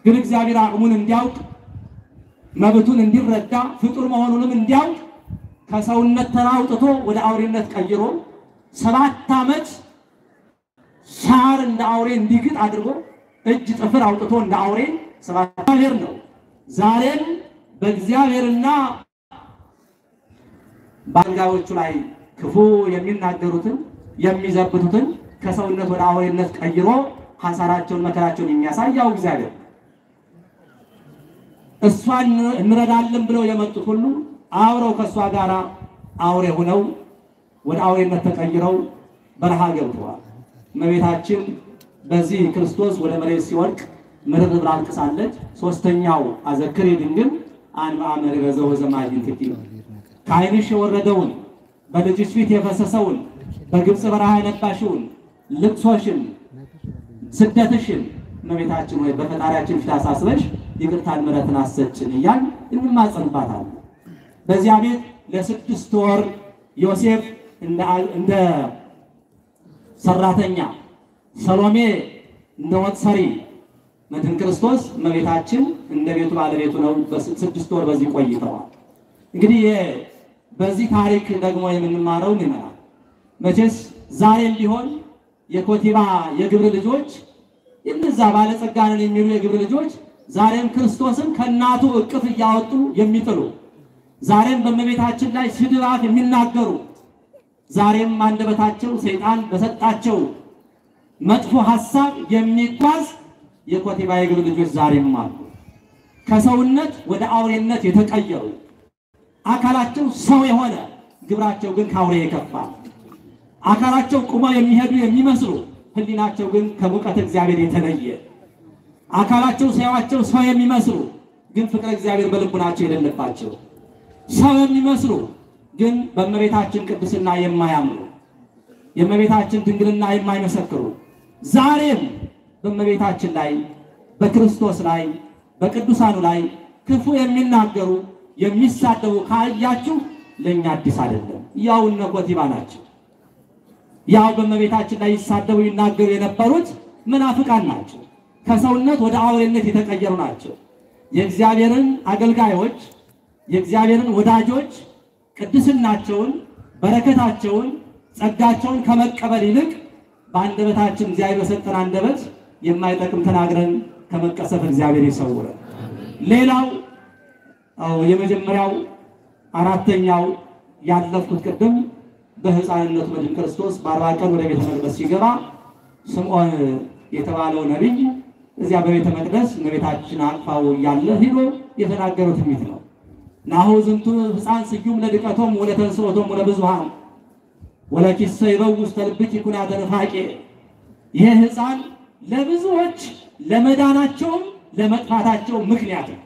ግን እግዚአብሔር አቅሙን እንዲያውቅ መብቱን እንዲረዳ ፍጡር መሆኑንም እንዲያውቅ ከሰውነት ተራውጥቶ ወደ አውሬነት ቀይሮ 7 ዓመት ሳር እንደ አውሬ እንዲግጥ አድርጎ እጅ ጥፍር አውጥቶ እንደ አውሬ 7 እግዚአብሔር ነው። ዛሬም በእግዚአብሔርና ባንጋዎቹ ላይ ክፉ የሚናገሩትን የሚዘብቱትን ከሰውነት ወደ አውሬነት ቀይሮ ሐሳራቸውን መከራቸውን የሚያሳያው እግዚአብሔር እሷን እንረዳለን ብለው የመጡት ሁሉ አብረው ከሷ ጋር አውሬ ሆነው ወደ አውሬነት ተቀይረው በረሃ ገብተዋል። እመቤታችን በዚህ ክርስቶስ ወደ መሬት ሲወድቅ ምድር ብላ አልቅሳለች። ሶስተኛው አዘክሬ ድንግል አንማመር በዘው ዘማጅን ትኪ ከዓይንሽ የወረደውን በልጅሽ ፊት የፈሰሰውን በግብጽ በረሃ የነባሽውን ልቅሶሽን ስደትሽን እመቤታችን ወይ በፈጣሪያችን ፊት አሳስበሽ ይቅርታን ምሕረትን አሰጭን እያል እንማጸንባታለን። በዚያ ቤት ለ6 ወር ዮሴፍ እንደ ሰራተኛ ሰሎሜ እንደ ወጥ ሰሪ መድኃኒተ ክርስቶስ እመቤታችን እንደ ቤቱ ባለቤቱ ነው። በ6 ወር በዚህ ቆይተዋል። እንግዲህ በዚህ ታሪክ ደግሞ የምንማረው ምንድነው? መቼስ ዛሬም ቢሆን የኮቲባ የግብር ልጆች እነዛ ባለጸጋንን የሚሉ የግብር ልጆች ዛሬም ክርስቶስን ከናቱ እቅፍ እያወጡ የሚጥሉ ዛሬም በእመቤታችን ላይ ስድባት የሚናገሩ ዛሬም አንደበታቸው ሰይጣን በሰጣቸው መጥፎ ሐሳብ የሚጓዝ የኮቲባ የግብር ልጆች ዛሬም አሉ። ከሰውነት ወደ አውሬነት የተቀየሩ አካላቸው ሰው የሆነ ግብራቸው ግን ከአውሬ የከፋ አካላቸው ቁመው የሚሄዱ የሚመስሉ ህሊናቸው ግን ከሙቀት እግዚአብሔር የተለየ አካላቸው ሳያቸው ሰው የሚመስሉ ግን ፍቅረ እግዚአብሔር በልቡናቸው የሌለባቸው ሰው የሚመስሉ ግን በእመቤታችን ቅድስና የማያምኑ የእመቤታችን ድንግልና የማይመሰክሩ ዛሬም በእመቤታችን ላይ በክርስቶስ ላይ በቅዱሳኑ ላይ ክፉ የሚናገሩ የሚሳደቡ ካያችሁ ለኛ አዲስ አይደለም። ያው እነ ኮቲባ ናቸው። ያው በእመቤታችን ላይ ይሳደቡ ይናገሩ የነበሩት መናፍቃን ናቸው። ከሰውነት ወደ አውሬነት የተቀየሩ ናቸው። የእግዚአብሔርን አገልጋዮች የእግዚአብሔርን ወዳጆች ቅድስናቸውን በረከታቸውን ጸጋቸውን ከመቀበል ይልቅ በአንደበታችን እግዚአብሔር በሰጠን አንደበት የማይጠቅም ተናግረን ከመቀሰፍ እግዚአብሔር ይሰውረን። ሌላው የመጀመሪያው አራተኛው ያለፉት ቅድም በሕፃንነቱ መድኃኒተ ክርስቶስ በ40 ቀን ወደ ቤተ መቅደስ ሲገባ ስምዖን የተባለው ነቢይ እዚያ በቤተ መቅደስ እመቤታችን አቅፋው ያለ ሄዶ የተናገረው ትንቢት ነው። ናሁ ዝንቱ ሕፃን ስዩም ለድቀቶም ወለተንሥኦቶም ወለብዙኃን ወለኪሰ ይበው ውስተ ልብኪ ኩናተ ንፋቄ። ይህ ሕፃን ለብዙዎች ለመዳናቸውም ለመጥፋታቸው ምክንያት ነው።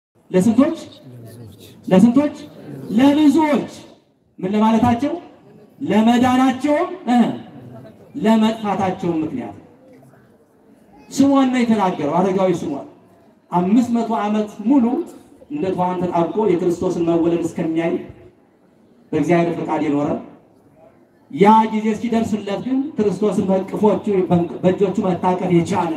ለስንቶች ለብዙዎች ምን ለማለታቸው ለመዳናቸውም ለመጥፋታቸው ምክንያት ስምዖን ነው የተናገረው። አረጋዊ ስምዖን 500 ዓመት ሙሉ እንደ ተዋን ተጣብቆ የክርስቶስን መወለድ እስከሚያይ በእግዚአብሔር ፈቃድ የኖረ ያ ጊዜ ሲደርስለት ግን ክርስቶስን በእቅፎቹ በእጆቹ መታቀፍ የቻለ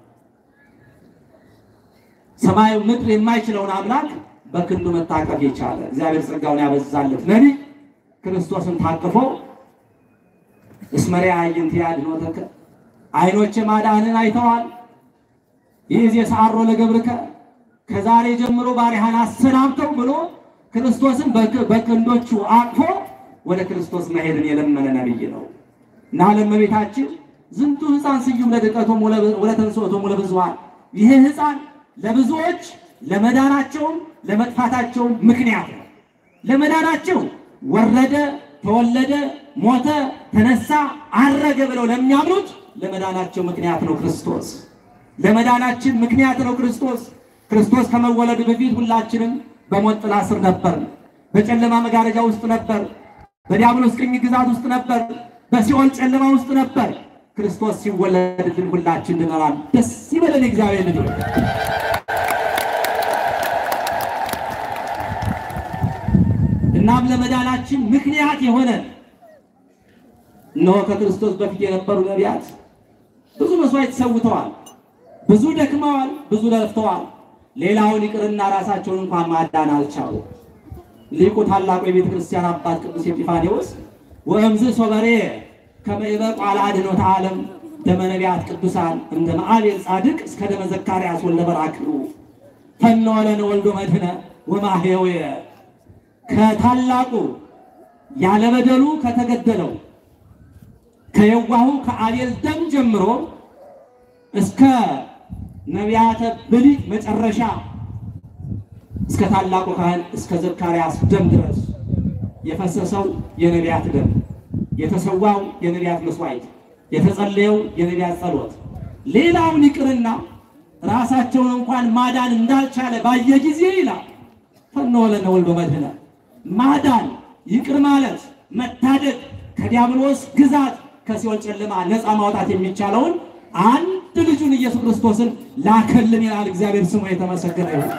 ሰማዩ ምድር የማይችለውን አምላክ በክንዱ መታቀፍ የቻለ እግዚአብሔር ጸጋውን ያበዛለት ነቢይ ክርስቶስን ታቅፎ እስመሪያ አይንት ያድኖተከ አይኖች ማዳንን አይተዋል። ይህ የሳሮ ለገብርከ ከዛሬ ጀምሮ ባሪያህን አሰናብተው ብሎ ክርስቶስን በክንዶቹ አቅፎ ወደ ክርስቶስ መሄድን የለመነ ነቢይ ነው። እና ለእመቤታችን ዝንቱ ሕፃን ስዩም ለድቀቶም ወለተንሥኦቶም ወለብዙኃን ይህ ሕፃን ለብዙዎች ለመዳናቸውም ለመጥፋታቸውም ምክንያት ነው። ለመዳናቸው ወረደ፣ ተወለደ፣ ሞተ፣ ተነሳ፣ አረገ ብለው ለሚያምኑት ለመዳናቸው ምክንያት ነው ክርስቶስ። ለመዳናችን ምክንያት ነው ክርስቶስ። ክርስቶስ ከመወለዱ በፊት ሁላችንም በሞት ጥላ ስር ነበር፣ በጨለማ መጋረጃ ውስጥ ነበር፣ በዲያብሎስ ቅኝ ግዛት ውስጥ ነበር፣ በሲኦል ጨለማ ውስጥ ነበር። ክርስቶስ ሲወለድልን ሁላችን ድነናል። ደስ ይበለን እግዚአብሔር ልጅ። እናም ለመዳናችን ምክንያት የሆነ እነሆ ከክርስቶስ በፊት የነበሩ ነቢያት ብዙ መስዋዕት ሰውተዋል፣ ብዙ ደክመዋል፣ ብዙ ለፍተዋል። ሌላውን ይቅርና ራሳቸውን እንኳን ማዳን አልቻሉ። ሊቁ ታላቁ የቤተ ክርስቲያን አባት ቅዱስ ኤጲፋንዮስ ወእምዝ ሶበሬ ከመ ይበቁ አለ አድኅኖተ ዓለም ደመ ነቢያት ቅዱሳን እንደ አቤል ጻድቅ እስከ ደመ ዘካርያስ ወልደ በራክዩ ፈነወ ለነ ወልዶ መድኅነ ወማሕየውየ ከታላቁ ያለበደሉ ከተገደለው ከየዋሁ ከአቤል ደም ጀምሮ እስከ ነቢያተ ብሉይ መጨረሻ እስከ ታላቁ ካህን እስከ ዘካርያስ ደም ድረስ የፈሰሰው የነቢያት ደም፣ የተሰዋው የነቢያት መስዋዕት፣ የተጸለየው የነቢያት ጸሎት ሌላውን ይቅርና ራሳቸውን እንኳን ማዳን እንዳልቻለ ባየ ጊዜ ይላል ፈነወ ለነ ወልዶ መድኅነ ማዳን ይቅር ማለት መታደግ ከዲያብሎስ ግዛት ከሲኦል ጨለማ ነፃ ማውጣት የሚቻለውን አንድ ልጁን ኢየሱስ ክርስቶስን ላከልን ይላል። እግዚአብሔር ስሙ የተመሰገነ ይሁን።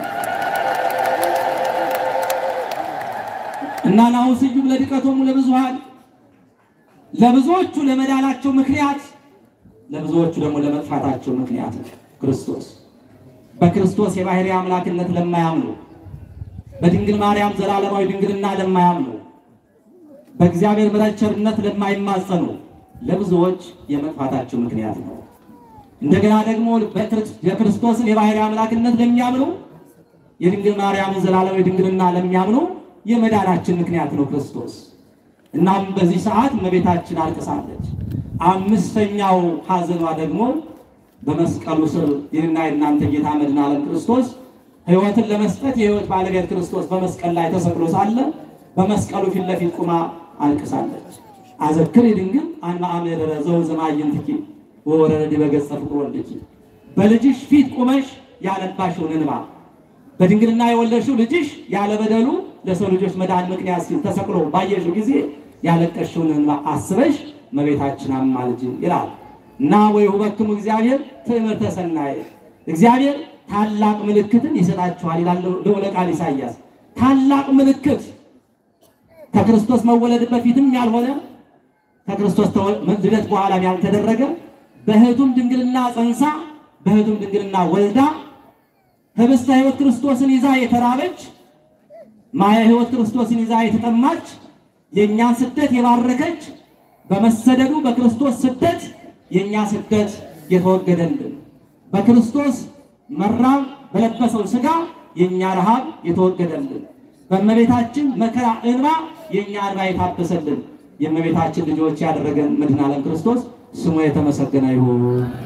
እና ናሁ ስዩም ለድቀቶሙ ለብዙሃን ለብዙዎቹ ለመዳናቸው ምክንያት ለብዙዎቹ ደግሞ ለመጥፋታቸው ምክንያት ክርስቶስ በክርስቶስ የባሕርይ አምላክነት ለማያምኑ በድንግል ማርያም ዘላለማዊ ድንግልና ለማያምኑ በእግዚአብሔር ምሕረት ቸርነት ለማይማጸኑ ለብዙዎች የመጥፋታቸው ምክንያት ነው። እንደገና ደግሞ የክርስቶስን የባሕርይ አምላክነት ለሚያምኑ የድንግል ማርያም ዘላለማዊ ድንግልና ለሚያምኑ የመዳናችን ምክንያት ነው ክርስቶስ። እናም በዚህ ሰዓት እመቤታችን አልቅሳለች። አምስተኛው ሐዘኗ ደግሞ በመስቀሉ ስር የእኔና የእናንተ ጌታ መድኃኔ ዓለም ክርስቶስ ሕይወትን ለመስጠት የሕይወት ባለቤት ክርስቶስ በመስቀል ላይ ተሰቅሎ ሳለ በመስቀሉ ፊት ለፊት ቁማ አልቅሳለች። አዘክሪ ድንግል አነ አምረረ ዘውዘማይንትኪ ወወረደ በገጸ ፍቁር ወልድኪ በልጅሽ ፊት ቁመሽ ያለባሽውን እንባ በድንግልና የወለድሽው ልጅሽ ያለ በደሉ ለሰው ልጆች መዳን ምክንያት ሲል ተሰቅሎ ባየሽው ጊዜ ያለቀሽውን እንባ አስበሽ እመቤታችን አማልጅ ይላል። እና ወይሁበክሙ እግዚአብሔር ትእምርተ ሰናየ እግዚአብሔር ታላቅ ምልክትን ይሰጣችኋል ይላል ልዑለ ቃል ኢሳይያስ። ታላቅ ምልክት ከክርስቶስ መወለድ በፊትም ያልሆነ ከክርስቶስ ልደት በኋላም ያልተደረገ በሕቱም ድንግልና ጸንሳ በሕቱም ድንግልና ወልዳ ህብስተ ሕይወት ክርስቶስን ይዛ የተራበች ማየ ሕይወት ክርስቶስን ይዛ የተጠማች የኛን ስደት የባረከች በመሰደዱ በክርስቶስ ስደት የኛ ስደት የተወገደልን በክርስቶስ መራብ በለበሰው ሥጋ የኛ ረሃብ የተወገደልን በእመቤታችን መከራ እንባ የኛ እንባ የታበሰልን የእመቤታችን ልጆች ያደረገን መድኃኔ ዓለም ክርስቶስ ስሙ የተመሰገነ ይሁን።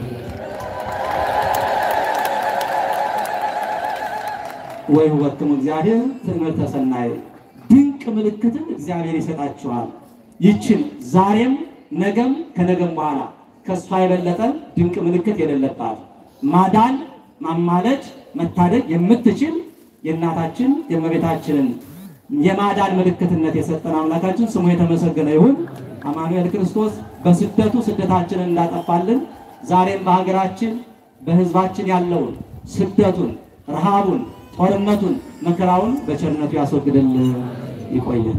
ወይሁበክሙ እግዚአብሔር ትእምርተ ሰናየ ድንቅ ምልክትን እግዚአብሔር ይሰጣችኋል። ይችን ዛሬም ነገም ከነገም በኋላ ከሷ የበለጠ ድንቅ ምልክት የሌለባት ማዳን ማማለድ መታደግ የምትችል የእናታችን የእመቤታችንን የማዳን ምልክትነት የሰጠን አምላካችን ስሙ የተመሰገነ ይሁን። አማኑኤል ክርስቶስ በስደቱ ስደታችንን እንዳጠፋልን ዛሬም በሀገራችን በሕዝባችን ያለውን ስደቱን፣ ረሃቡን፣ ጦርነቱን፣ መከራውን በቸርነቱ ያስወግድልን። ይቆየን።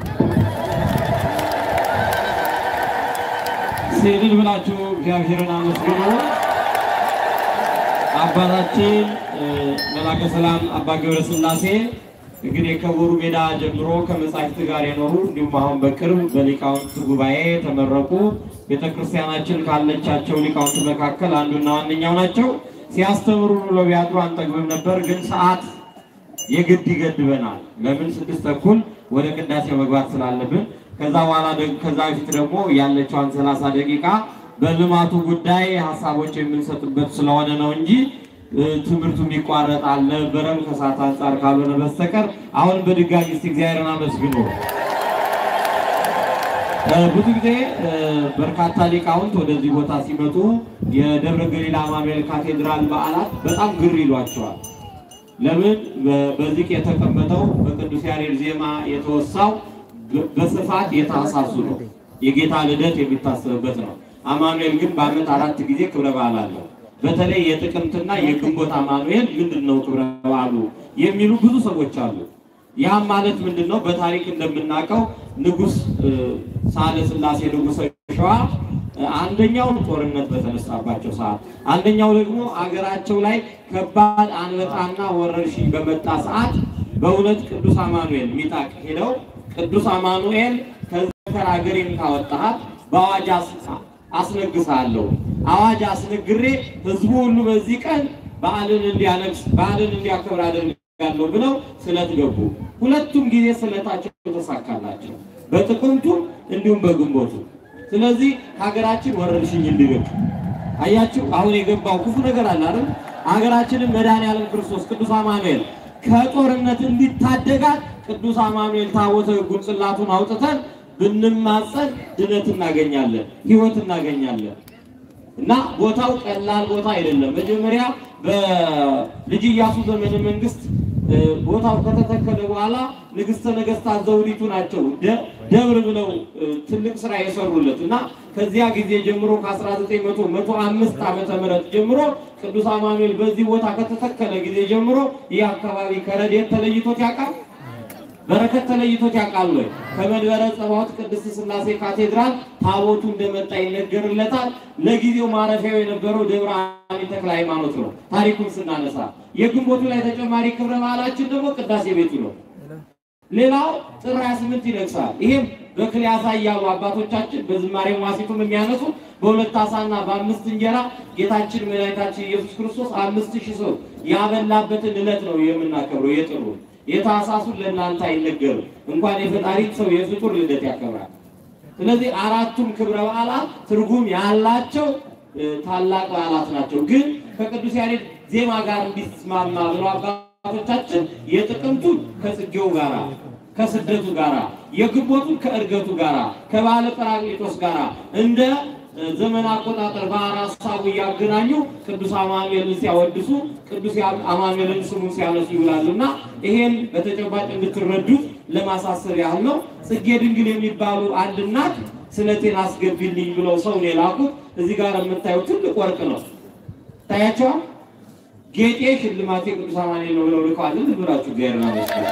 ሲል ብላችሁ እግዚአብሔርን አመስግኑ። አባታችን መላከ ሰላም አባ ገብረ ሥላሴ እንግዲህ ከወሩ ሜዳ ጀምሮ ከመጻሕፍት ጋር የኖሩ እንዲሁም አሁን በቅርብ በሊቃውንት ጉባኤ ተመረቁ። ቤተክርስቲያናችን ካለቻቸው ሊቃውንት መካከል አንዱና ዋነኛው ናቸው። ሲያስተምሩ ብለው ቢያድሩ አንጠግብም ነበር፣ ግን ሰዓት የግድ ይገድበናል። ለምን 6 ተኩል ወደ ቅዳሴ መግባት ስላለብን ከዛ በኋላ ከዛ በፊት ደግሞ ያለችውን 30 ደቂቃ በልማቱ ጉዳይ ሐሳቦች የምንሰጥበት ስለሆነ ነው እንጂ ትምህርቱ የሚቋረጥ አልነበረም ከሰዓት አንፃር ካልሆነ በስተቀር። አሁን በድጋሚ እስቲ እግዚአብሔርን አመስግኑ። ብዙ ጊዜ በርካታ ሊቃውንት ወደዚህ ቦታ ሲመጡ የደብረ ገሊላ አማኑኤል ካቴድራል በዓላት በጣም ግር ይሏቸዋል። ለምን? በዚህ የተቀመጠው በቅዱስ ያሬድ ዜማ የተወሳው በስፋት የታሳሱ ነው። የጌታ ልደት የሚታሰብበት ነው። አማኑኤል ግን በዓመት 4 ጊዜ ክብረ በዓል አለው። በተለይ የጥቅምትና የግንቦት አማኑኤል ምንድነው ክብረ በዓሉ የሚሉ ብዙ ሰዎች አሉ። ያ ማለት ምንድነው? በታሪክ እንደምናውቀው ንጉስ ሳህለ ሥላሴ ንጉሰ ሸዋ አንደኛው ጦርነት በተነሳባቸው ሰዓት፣ አንደኛው ደግሞ አገራቸው ላይ ከባድ አንበጣና ወረርሽኝ በመጣ ሰዓት በእውነት ቅዱስ አማኑኤል ሚጣቅ ሄደው ቅዱስ አማኑኤል ከዘከር አገሬን ካወጣሃት በአዋጅ አስነግሳለሁ፣ አዋጅ አስነግሬ ህዝቡ ሁሉ በዚህ ቀን በዓልን እንዲያነግስ በዓልን እንዲያከብር አደርጋለሁ ብለው ስለት ገቡ። ሁለቱም ጊዜ ስለታቸው ተሳካላቸው፣ በጥቅምቱ እንዲሁም በግንቦቱ። ስለዚህ ሀገራችን ወረርሽኝ እንዲርቅ አያችሁ። አሁን የገባው ክፉ ነገር አለ አይደል? ሀገራችንን መድኃኔዓለም ክርስቶስ ቅዱስ አማኑኤል ከጦርነት እንዲታደጋት ቅዱስ አማኑኤል ታቦተ ሕጉን ጽላቱን አውጥተን ብንማጸን ድነት እናገኛለን፣ ህይወት እናገኛለን። እና ቦታው ቀላል ቦታ አይደለም። መጀመሪያ በልጅ ኢያሱ ዘመነ መንግስት ቦታው ከተተከለ በኋላ ንግስተ ነገስታት ዘውዲቱ ናቸው ደብር ብለው ትልቅ ስራ የሰሩለት እና ከዚያ ጊዜ ጀምሮ ከ1905 ዓመተ ምህረት ጀምሮ ቅዱስ አማኑኤል በዚህ ቦታ ከተተከለ ጊዜ ጀምሮ ይህ አካባቢ ከረድኤት ተለይቶት ያውቃል? በረከት ተለይቶት ያውቃል? ከመንበረ ጸባዖት ቅድስት ሥላሴ ካቴድራል ታቦቱ እንደመጣ ይነገርለታል። ለጊዜው ማረፊያው የነበረው ደብረ አሚን ተክለ ሃይማኖት ነው። ታሪኩን ስናነሳ የግንቦቱ ላይ ተጨማሪ ክብረ በዓላችን ደግሞ ቅዳሴ ቤቱ ነው። ሌላው ጥር 28 ይነግሳል። ይሄም በክሊያሳ እያሉ አባቶቻችን በዝማሬ ዋሲቱም የሚያነሱ በሁለት ዓሣና በ5 እንጀራ ጌታችን መድኃኒታችን ኢየሱስ ክርስቶስ 5000 ሰው ያበላበትን ዕለት ነው የምናከብረው። የጥሩ የታኅሳሱን ለእናንተ አይነገርም። እንኳን የፈጣሪ ሰው የፍጡር ልደት ያከብራል። ስለዚህ አራቱም ክብረ በዓላት ትርጉም ያላቸው ታላቅ በዓላት ናቸው። ግን ከቅዱስ ያሬድ ዜማ ጋር እንዲስማማ ብለው አባቶቻችን የጥቅምቱን ከጽጌው ጋራ ከስደቱ ጋራ የግንቦቱን ከእርገቱ ጋራ ከበዓለ ጰራቅሊጦስ ጋራ እንደ ዘመን አቆጣጠር በአራሳቡ ያገናኙ ቅዱስ አማኑኤልን ሲያወድሱ ቅዱስ አማኑኤልን ስሙን ሲያነሱ ይውላሉና ይሄን በተጨባጭ እንድትረዱት ለማሳሰብ ያህል ነው። ጽጌ ድንግል የሚባሉ አንድ እናት ስለቴን አስገቢልኝ ብለው ሰው የላኩት እዚህ ጋር የምታዩት ትልቅ ወርቅ ነው። ታያቸዋል። ጌጤ ሽልማቴ ቅዱስ አማኑኤል ነው ብለው ልከዋል። ብላችሁ እግዚአብሔርን አመስግኑ።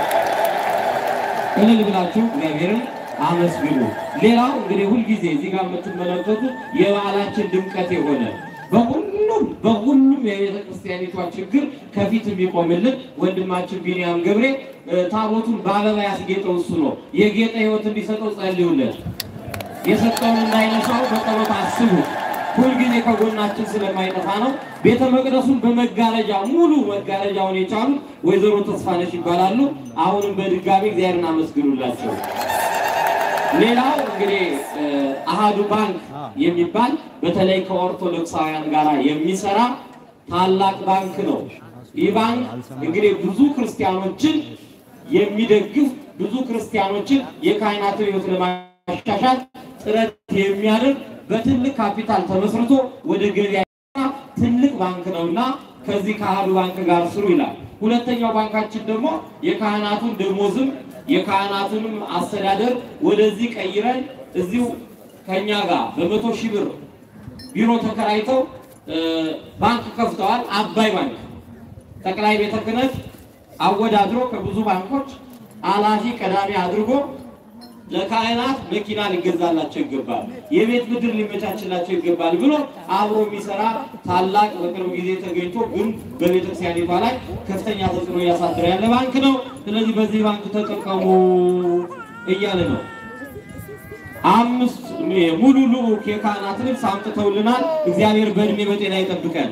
እልል ብላችሁ እግዚአብሔርን አመስግኑ። ሌላው እንግዲህ ሁሉ ጊዜ እዚህ ጋር የምትመለከቱት የበዓላችን ድምቀት የሆነ በሁሉም የቤተ ክርስቲያኒቷ ችግር ከፊት የሚቆምልን ወንድማችን ቢንያም ገብሬ ታቦቱን በአበባ ያስጌጠው እሱ ነው። የጌጠ ሕይወት እንዲሰጠው ጸልዩለት። የሰጠውን እንዳይነሳው በጸሎት አስቡ። ሁሉ ጊዜ ከጎናችን ስለማይጠፋ ነው። ቤተ መቅደሱን በመጋረጃ ሙሉ መጋረጃውን የቻሉ ወይዘሮ ተስፋነሽ ይባላሉ። አሁንም በድጋሚ እግዚአብሔርን አመስግኑላቸው። ሌላው እንግዲህ አሃዱ ባንክ የሚባል በተለይ ከኦርቶዶክሳውያን ጋር የሚሰራ ታላቅ ባንክ ነው። ይህ ባንክ እንግዲህ ብዙ ክርስቲያኖችን የሚደግፍ ብዙ ክርስቲያኖችን የካህናትን ሕይወት ለማሻሻል ጥረት የሚያደርግ በትልቅ ካፒታል ተመስርቶ ወደ ገበያ ትልቅ ባንክ ነውና ከዚህ ከአሃዱ ባንክ ጋር ስሩ ይላል። ሁለተኛው ባንካችን ደግሞ የካህናቱን ደሞዝም የካህናቱንም አስተዳደር ወደዚህ ቀይረን እዚሁ ከኛ ጋር በ100,000 ብር ቢሮ ተከራይተው ባንክ ከፍተዋል። አባይ ባንክ ጠቅላይ ቤተ ክህነት አወዳድሮ ከብዙ ባንኮች አላፊ ቀዳሚ አድርጎ ለካህናት መኪና ሊገዛላቸው ይገባል፣ የቤት ብድር ሊመቻችላቸው ይገባል ብሎ አብሮ የሚሰራ ታላቅ በቅርብ ጊዜ ተገኝቶ ግን በቤተክርስቲያኒቷ ላይ ከፍተኛ ተጽዕኖ እያሳደረ ያለ ባንክ ነው። ስለዚህ በዚህ ባንክ ተጠቀሙ እያለ ነው። 5 ሙሉ ልዑክ የካህናት ልብስ አምጥተውልናል። እግዚአብሔር በእድሜ በጤና ይጠብቀን።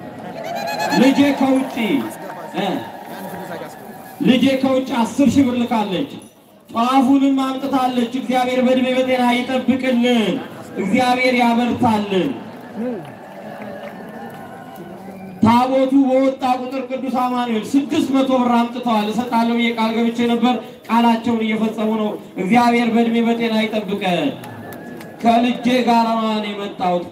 ልጄ ከውጭ 10,000 ብር ልካለች። ጧፉንም አምጥታለች። እግዚአብሔር በእድሜ በጤና ይጠብቅልን፣ እግዚአብሔር ያበርታልን። ታቦቱ በወጣ ቁጥር ቅዱስ አማኑኤል 600 ብር አምጥተዋል። እሰጣለሁ የቃል ገብቼ ነበር። ቃላቸውን እየፈጸሙ ነው። እግዚአብሔር በእድሜ በጤና ይጠብቀን። ከልጄ ጋር ማን የመጣሁት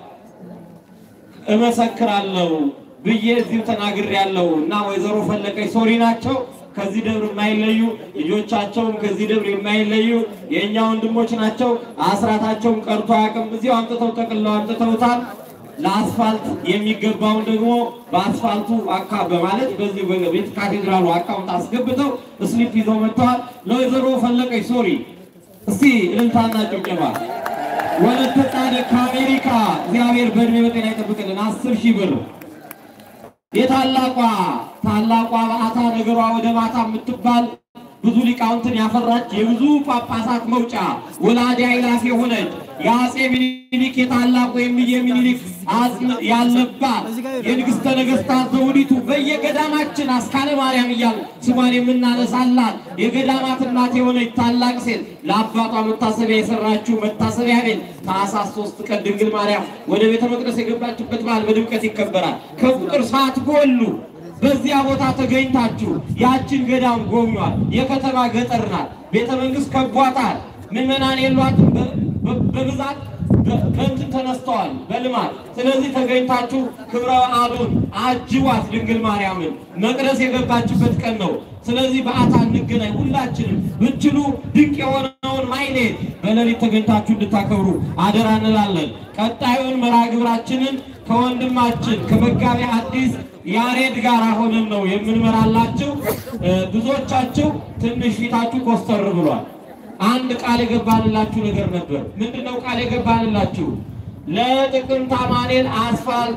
እመሰክራለሁ ብዬ እዚሁ ተናግሬያለሁ እና ወይዘሮ ፈለቀች ሶሪ ናቸው። ከዚህ ደብር የማይለዩ ልጆቻቸውም ከዚህ ደብር የማይለዩ የኛ ወንድሞች ናቸው። አስራታቸውም ቀርቶ አያውቅም። እዚሁ አምጥተው ጠቅልለው አምጥተውታል። ለአስፋልት የሚገባውን ደግሞ በአስፋልቱ አካባቢ በማለት በዚህ በቤተ ካቴድራሉ አካውንት አስገብተው ስሊፕ ይዘው መጥተዋል። ለወይዘሮ ፈለቀች ሶሪ እስቲ እልልታና ጭብጨባ ወለተ ጻድቅ ከአሜሪካ እግዚአብሔር በእድሜ በጤና ይጠብቅልን 10,000 ብር። የታላቋ በዓታ ነገሯ ወደ ማታ የምትባል ብዙ ሊቃውንትን ያፈራች የብዙ ጳጳሳት መውጫ ወላዲ አእላፍ የሆነች የአፄ ምኒልክ የታላቁ የሚኒልክ አጽም ያለባት የንግሥተ ነገሥታት ዘውዲቱ በየገዳማችን አስካለ ማርያም እያሉ ስሟን የምናነሳላት የገዳማት እናት የሆነች ታላቅ ሴት ለአባቷ መታሰቢያ የሰራችው መታሰቢያ ቤት ታኅሳስ 3 ቀን ድንግል ማርያም ወደ ቤተ መቅደስ የገባችበት በዓል በድምቀት ይከበራል። ከቁጥር ሳትጎሉ በዚያ ቦታ ተገኝታችሁ ያችን ገዳም ጎብኟል። የከተማ ገጠር ናት። ቤተ መንግስት ከቧታል። ምዕመናን የሏትም። በብዛት በእንትን ተነስተዋል በልማት። ስለዚህ ተገኝታችሁ ክብረ በዓሉን አጅቧት። ድንግል ማርያምን መቅደስ የገባችበት ቀን ነው። ስለዚህ በዓታ እንገናኝ። ሁላችንም ብትችሉ ድንቅ የሆነውን ማይሌት በሌሊት ተገኝታችሁ እንድታከብሩ አደራ እንላለን። ቀጣዩን መርሃ ግብራችንን ከወንድማችን ከመጋቤ ሐዲስ ያሬድ ጋር ሆነን ነው የምንመራላችሁ። ብዙዎቻችሁ ትንሽ ፊታችሁ ኮስተር ብሏል። አንድ ቃል የገባንላችሁ ነገር ነበር። ምንድነው ቃል የገባንላችሁ? ለጥቅምት አማኑኤል አስፋልቱ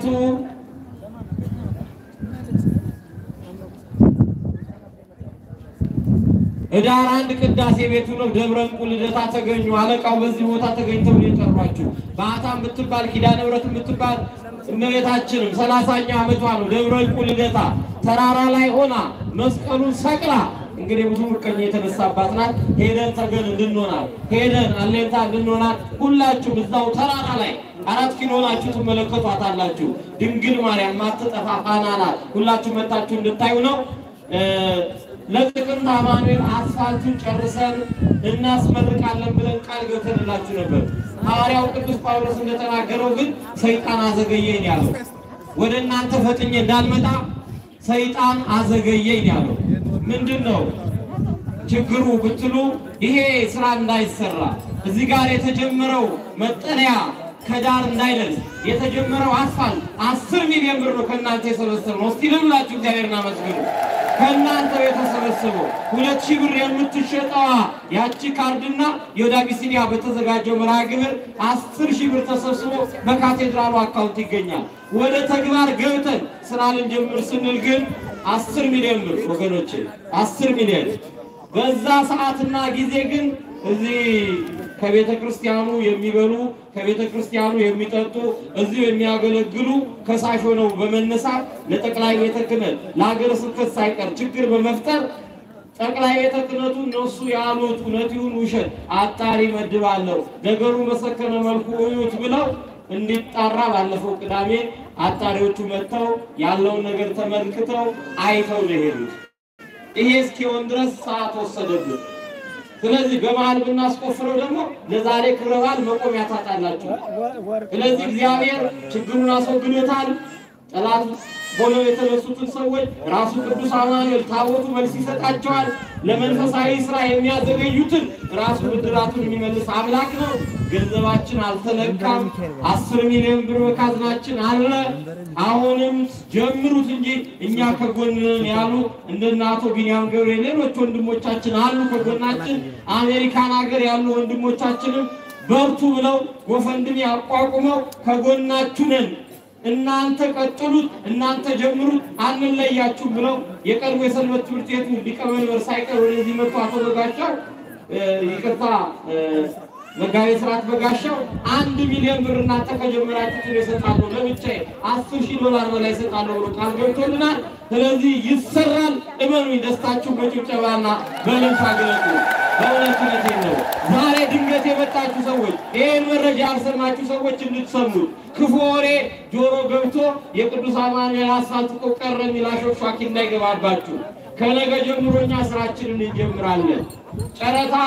ኅዳር 1 ቅዳሴ ቤቱ ነው። ደብረ ዕንቁ ልደታ ተገኙ። አለቃው በዚህ ቦታ ተገኝተው የጠሯችሁ። በዓታም ብትባል ኪዳነ ምሕረት ብትባል እመቤታችንም 30ኛ ዓመቷ ነው። ደብረ ዕንቁ ልደታ ተራራ ላይ ሆና መስቀሉን ሰቅላ እንግዲህ ብዙ ምቀኛ የተነሳባት ናት። ሄደን ተገን እንድንሆናል ሄደን አለንታ እንድንሆናል። ሁላችሁም እዛው ተራራ ላይ 4 ኪሎ ናችሁ ትመለከቷታላችሁ። ድንግል ማርያም ማትጠፋ ፋና ናት። ሁላችሁም መጣችሁ እንድታዩ ነው። ለጥቅምት አማኑኤል አስፋልቱን ጨርሰን እናስመርቃለን ብለን ቃል ገብተንላችሁ ነበር። ሐዋርያው ቅዱስ ጳውሎስ እንደተናገረው ግን ሰይጣን አዘገየኝ ያለው ወደ እናንተ ፈጥኜ እንዳልመጣ ሰይጣን አዘገየኝ ያለው ምንድነው ችግሩ ብትሉ ይሄ ስራ እንዳይሰራ እዚህ ጋር የተጀመረው መጠለያ ከዳር እንዳይደርስ የተጀመረው አስፋልት 10 ሚሊዮን ብር ነው ከእናንተ የሰበሰብነው። እስቲ ልብላችሁ እግዚአብሔርን አመስግኑ። ከእናንተ የተሰበሰበው 2,000 ብር የምትሸጠዋ ያቺ ካርድና የወደ አቢሲኒያ በተዘጋጀው መርሃ ግብር 10,000 ብር ተሰብስቦ በካቴድራሉ አካውንት ይገኛል። ወደ ተግባር ገብተን ስራ ልንጀምር ስንል ግን 10 ሚሊዮን ብር ወገኖቼ 10 ሚሊዮን በዛ ሰዓትና ጊዜ ግን እዚህ ከቤተ ክርስቲያኑ የሚበሉ ከቤተ ክርስቲያኑ የሚጠጡ እዚህ የሚያገለግሉ ከሳሽ ሆነው በመነሳት ለጠቅላይ ቤተ ክህነት ለሀገረ ስብከት ሳይቀር ችግር በመፍጠር ጠቅላይ ቤተ ክህነቱ እነሱ ያሉት እውነት ይሁን ውሸት አጣሪ መድባለሁ ነገሩ በሰከነ መልኩ እዩት ብለው እንዲጣራ ባለፈው ቅዳሜ አጣሪዎቹ መጥተው ያለውን ነገር ተመልክተው አይተው ለሄዱት ይሄ እስኪሆን ድረስ ሰዓት ወሰደብን። ስለዚህ በመሃል ብናስቆፍረው ደግሞ ለዛሬ ክብረ በዓል መቆሚያ ታጣላችሁ። ስለዚህ እግዚአብሔር ችግሩን አስወግዶታል። ጠላት ሆነው የተነሱትን ሰዎች ራሱ ቅዱስ አማኑኤል ታቦቱ መልስ ይሰጣቸዋል። ለመንፈሳዊ ስራ የሚያዘገዩትን ራሱ ብድራቱን የሚመልስ አምላክ ነው። ገንዘባችን አልተነካም። 10 ሚሊዮን ብር በካዝናችን አለ። አሁንም ጀምሩት እንጂ እኛ ከጎንነን ያሉ እንደነ አቶ ቢንያም ገብሬ ሌሎች ወንድሞቻችን አሉ ከጎናችን። አሜሪካን ሀገር ያሉ ወንድሞቻችንም በርቱ ብለው ጎፈንድሚ አቋቁመው ከጎናችሁ ነን እናንተ ቀጥሉት እናንተ ጀምሩት አንለያችሁ ብለው የቀድሞ የሰንበት ትምህርት ቤቱ ሊቀመንበር ሳይቀር ወደዚህ መጥቶ አፈረጋቸው። ይቅርታ መጋቤ ሥርዓት በጋሻው 1 ሚሊዮን ብር እናንተ ከጀመራችሁ ይሰጣሉ ለብቻዬ $10,000 በላይ ይሰጣሉ ብሎ ቃል ገብቶልናል። ስለዚህ ይሰራል። እመኑኝ ደስታችሁ በጭብጨባና በእልልታ ገለጡ። በእውነት ነው። ዛሬ ድንገት የመጣችሁ ሰዎች ይሄን መረጃ ያልሰማችሁ ሰዎች እንድትሰሙት ክፉ ወሬ ጆሮ ገብቶ የቅዱስ አማኑኤል አስፋልት ቆቀረ የሚላሾች ሻኪ እንዳይገባባችሁ ከነገ ጀምሮኛ ስራችንን እንጀምራለን። ጨረታ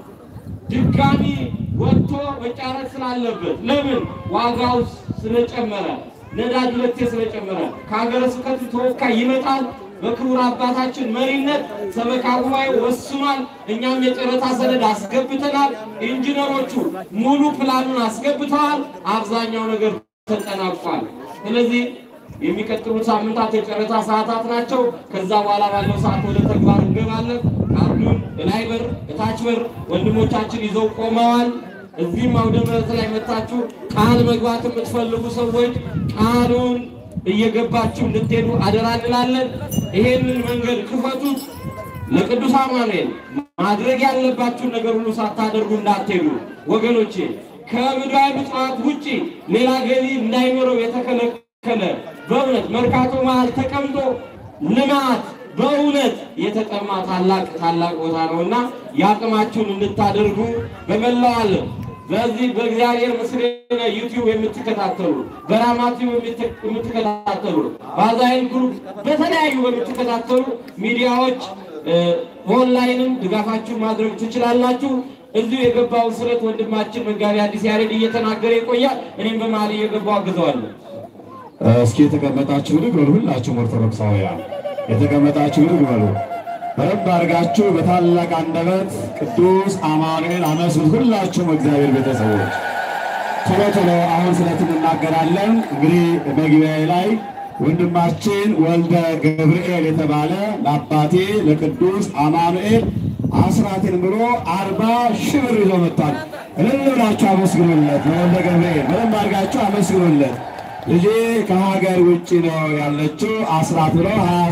ድጋሚ ወጥቶ መጫረት ስላለበት ለምን ዋጋው ስለጨመረ ነዳጅ ለቴ ስለጨመረ ከሀገረ ስብከቱ ተወካይ ይመጣል። በክቡር አባታችን መሪነት ሰበካ ጉባኤ ወስኗል። እኛም የጨረታ ሰነድ አስገብተናል። ኢንጂነሮቹ ሙሉ ፕላኑን አስገብተዋል። አብዛኛው ነገር ተጠናቋል። ስለዚህ የሚቀጥሉት ሳምንታት የጨረታ ሰዓታት ናቸው። ከዛ በኋላ ባለው ሰዓት ወደ ተግባር እንገባለን። ካርዱን ላይ በር እታች በር ወንድሞቻችን ይዘው ቆመዋል። እዚህም አውደ ምሕረት ላይ መጣችሁ ቃል መግባት የምትፈልጉ ሰዎች ቃሉን እየገባችሁ እንድትሄዱ አደራ እንላለን። ይሄንን መንገድ ክፈቱት። ለቅዱስ አማኑኤል ማድረግ ያለባችሁ ነገር ሁሉ ሳታደርጉ እንዳትሄዱ ወገኖቼ። ከምድራዊ ምጽዋት ውጪ ሌላ ገቢ እንዳይኖረው የተከለከለ በእውነት መርካቶ መሃል ተቀምጦ ልማት በእውነት የተቀማ ታላቅ ቦታ ነውና ያቅማችሁን እንድታደርጉ በመላው ዓለም በዚህ በእግዚአብሔር ምስሌነ ዩቲዩብ የምትከታተሉ በራማቲው የምትከታተሉ ባዛይን ግሩፕ በተለያዩ የምትከታተሉ ሚዲያዎች ኦንላይንም ድጋፋችሁን ማድረግ ትችላላችሁ። እዚሁ የገባው ስለት ወንድማችን መጋቢ አዲስ ያሬድ እየተናገረ ይቆያል። እኔም በመሃል እየገባው አግዘዋለሁ። እስኪ የተቀመጣችሁ ልግበሉ። ሁላችሁም ኦርቶዶክሳውያን የተቀመጣችሁ ልግበሉ። በረብ አድርጋችሁ በታላቅ አንደበት ቅዱስ አማኑኤል አመስግኑ። ሁላችሁም እግዚአብሔር ቤተሰቦች ቶሎ አሁን ስለትን እናገራለን። እንግዲህ መግቢያ ላይ ወንድማችን ወልደ ገብርኤል የተባለ ለአባቴ ለቅዱስ አማኑኤል አስራትን ብሎ 40,000 ብር ይዞ መጥቷል። እልል ብላችሁ አመስግኑለት። ወልደ ገብርኤል በደንብ አድርጋችሁ አመስግኑለት። ልጄ ከሀገር ውጭ ነው ያለችው አስራት ብሎ